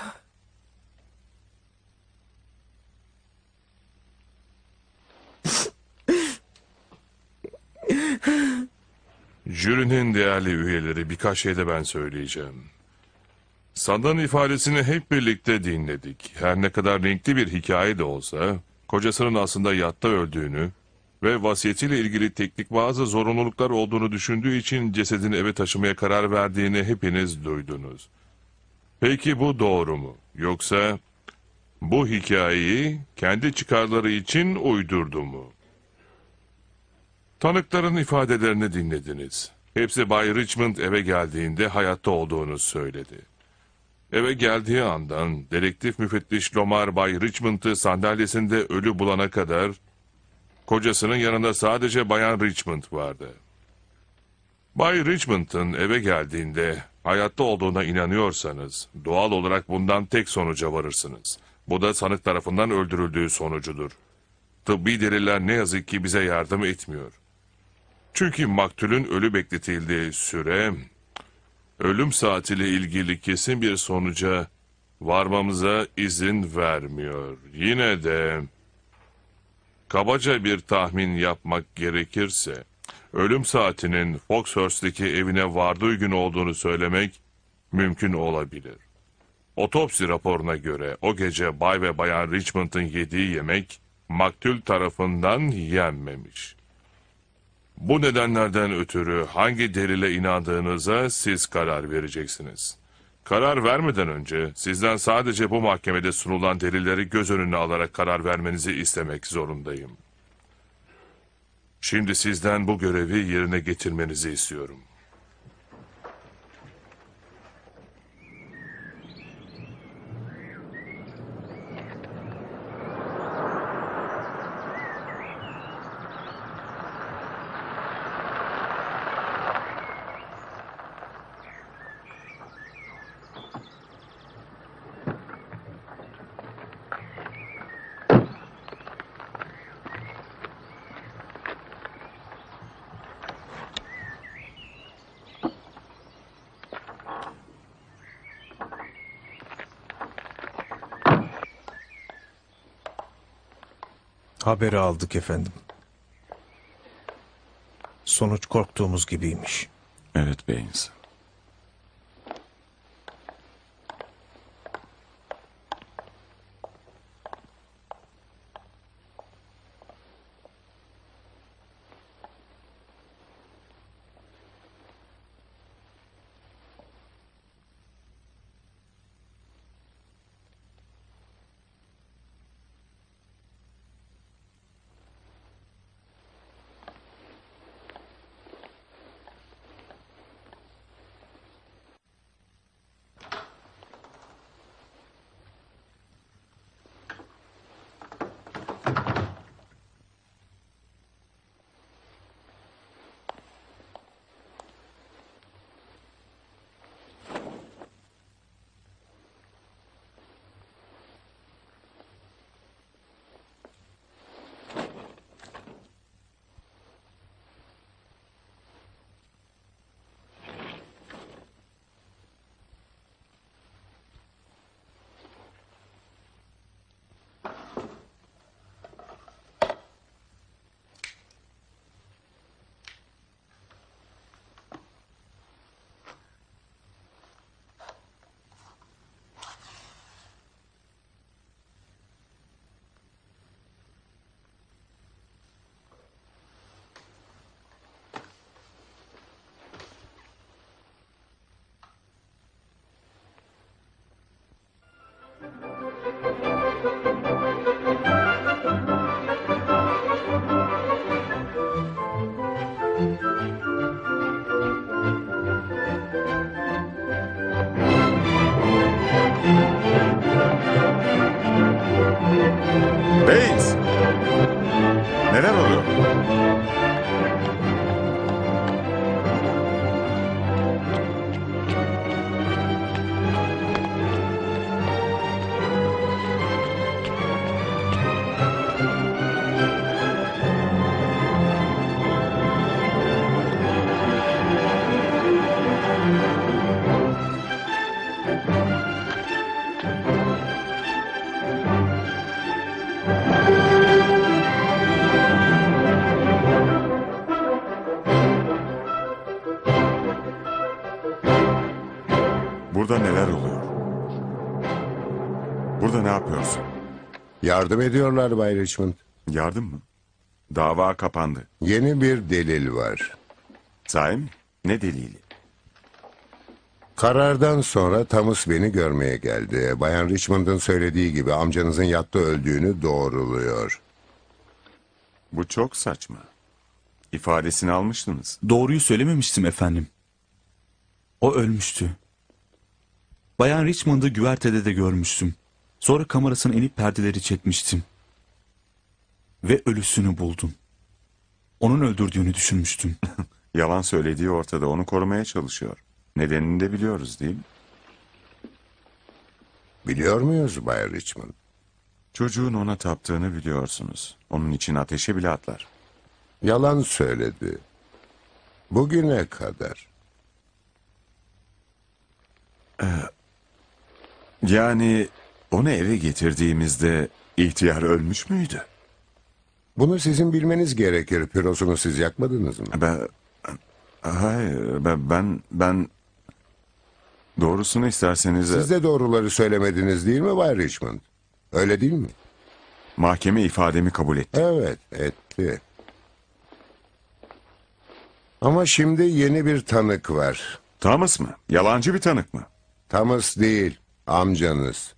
Jürinin değerli üyeleri, birkaç şey de ben söyleyeceğim. Sandan ifadesini hep birlikte dinledik. Her ne kadar renkli bir hikaye de olsa, kocasının aslında yatta öldüğünü ve vasiyetiyle ilgili teknik bazı zorunluluklar olduğunu düşündüğü için cesedini eve taşımaya karar verdiğini hepiniz duydunuz. Peki bu doğru mu? Yoksa bu hikayeyi kendi çıkarları için uydurdu mu? Tanıkların ifadelerini dinlediniz. Hepsi Bay Richmond eve geldiğinde hayatta olduğunu söyledi. Eve geldiği andan dedektif müfettiş Lomar Bay Richmond'ı sandalyesinde ölü bulana kadar kocasının yanında sadece Bayan Richmond vardı. Bay Richmond'ın eve geldiğinde hayatta olduğuna inanıyorsanız doğal olarak bundan tek sonuca varırsınız. Bu da sanık tarafından öldürüldüğü sonucudur. Tıbbi deliller ne yazık ki bize yardım etmiyor. Çünkü maktulün ölü bekletildiği süre, ölüm saatiyle ilgili kesin bir sonuca varmamıza izin vermiyor. Yine de kabaca bir tahmin yapmak gerekirse, ölüm saatinin Foxhurst'teki evine vardığı gün olduğunu söylemek mümkün olabilir. Otopsi raporuna göre o gece Bay ve Bayan Richmond'ın yediği yemek maktul tarafından yenmemiş. Bu nedenlerden ötürü hangi delile inandığınıza siz karar vereceksiniz. Karar vermeden önce sizden sadece bu mahkemede sunulan delilleri göz önüne alarak karar vermenizi istemek zorundayım. Şimdi sizden bu görevi yerine getirmenizi istiyorum. Haberi aldık efendim. Sonuç korktuğumuz gibiymiş. Evet Baines. oluyor? Burada ne yapıyorsun? Yardım ediyorlar Bay Richmond. Yardım mı? Dava kapandı. Yeni bir delil var. Sahi mi? Ne delili? Karardan sonra Thomas beni görmeye geldi. Bayan Richmond'ın söylediği gibi amcanızın yatta öldüğünü doğruluyor. Bu çok saçma. İfadesini almıştınız. Doğruyu söylememiştim efendim. O ölmüştü. Bayan Richmond'ı güvertede de görmüştüm. Sonra kamerasına inip perdeleri çekmiştim. Ve ölüsünü buldum. Onun öldürdüğünü düşünmüştüm. Yalan söylediği ortada, onu korumaya çalışıyor. Nedenini de biliyoruz değil mi? Biliyor muyuz Bay Richmond? Çocuğun ona taptığını biliyorsunuz. Onun için ateşe bile atlar. Yalan söyledi. Bugüne kadar. Ee, yani onu eve getirdiğimizde ihtiyar ölmüş müydü? Bunu sizin bilmeniz gerekir. Pirosunu siz yakmadınız mı? Ben... Hayır, ben... Ben... ben... Doğrusunu isterseniz... Siz de doğruları söylemediniz değil mi Bay Richmond? Öyle değil mi? Mahkeme ifademi kabul etti. Evet, etti. Ama şimdi yeni bir tanık var. Thomas mı? Yalancı bir tanık mı? Thomas değil, amcanız.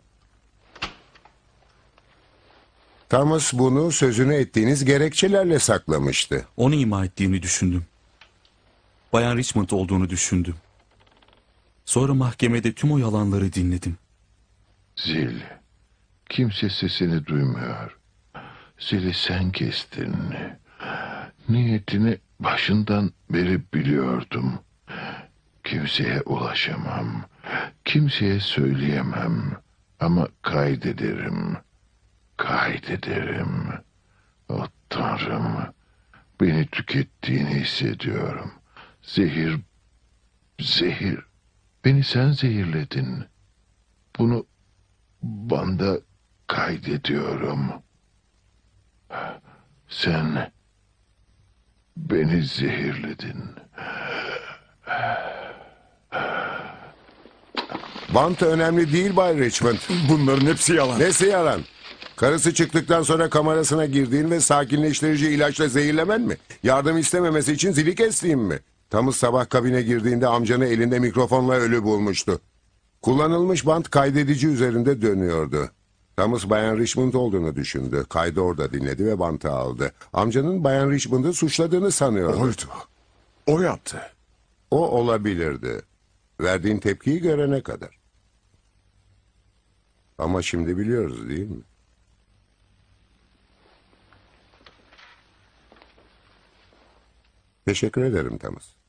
Thomas bunu sözünü ettiğiniz gerekçelerle saklamıştı. Onu ima ettiğini düşündüm. Bayan Richmond olduğunu düşündüm. Sonra mahkemede tüm o yalanları dinledim. Zil, kimse sesini duymuyor. Zili sen kestin. Niyetini başından beri biliyordum. Kimseye ulaşamam. Kimseye söyleyemem. Ama kaydederim. Kaydederim. O Tanrım, beni tükettiğini hissediyorum. Zehir, zehir. Beni sen zehirledin. Bunu banda kaydediyorum. Sen beni zehirledin. Bant önemli değil Bay Richmond. Bunların hepsi yalan. Nesi yalan? Karısı çıktıktan sonra kamerasına girdiğin ve sakinleştirici ilaçla zehirlemen mi? Yardım istememesi için zili kestiğin mi? Thomas sabah kabine girdiğinde amcanı elinde mikrofonla ölü bulmuştu. Kullanılmış bant kaydedici üzerinde dönüyordu. Thomas Bayan Richmond olduğunu düşündü. Kaydı orada dinledi ve bantı aldı. Amcanın Bayan Richmond'ı suçladığını sanıyordu. Oydu. O yaptı. O olabilirdi. Verdiğin tepkiyi görene kadar. Ama şimdi biliyoruz değil mi? Teşekkür ederim Thomas.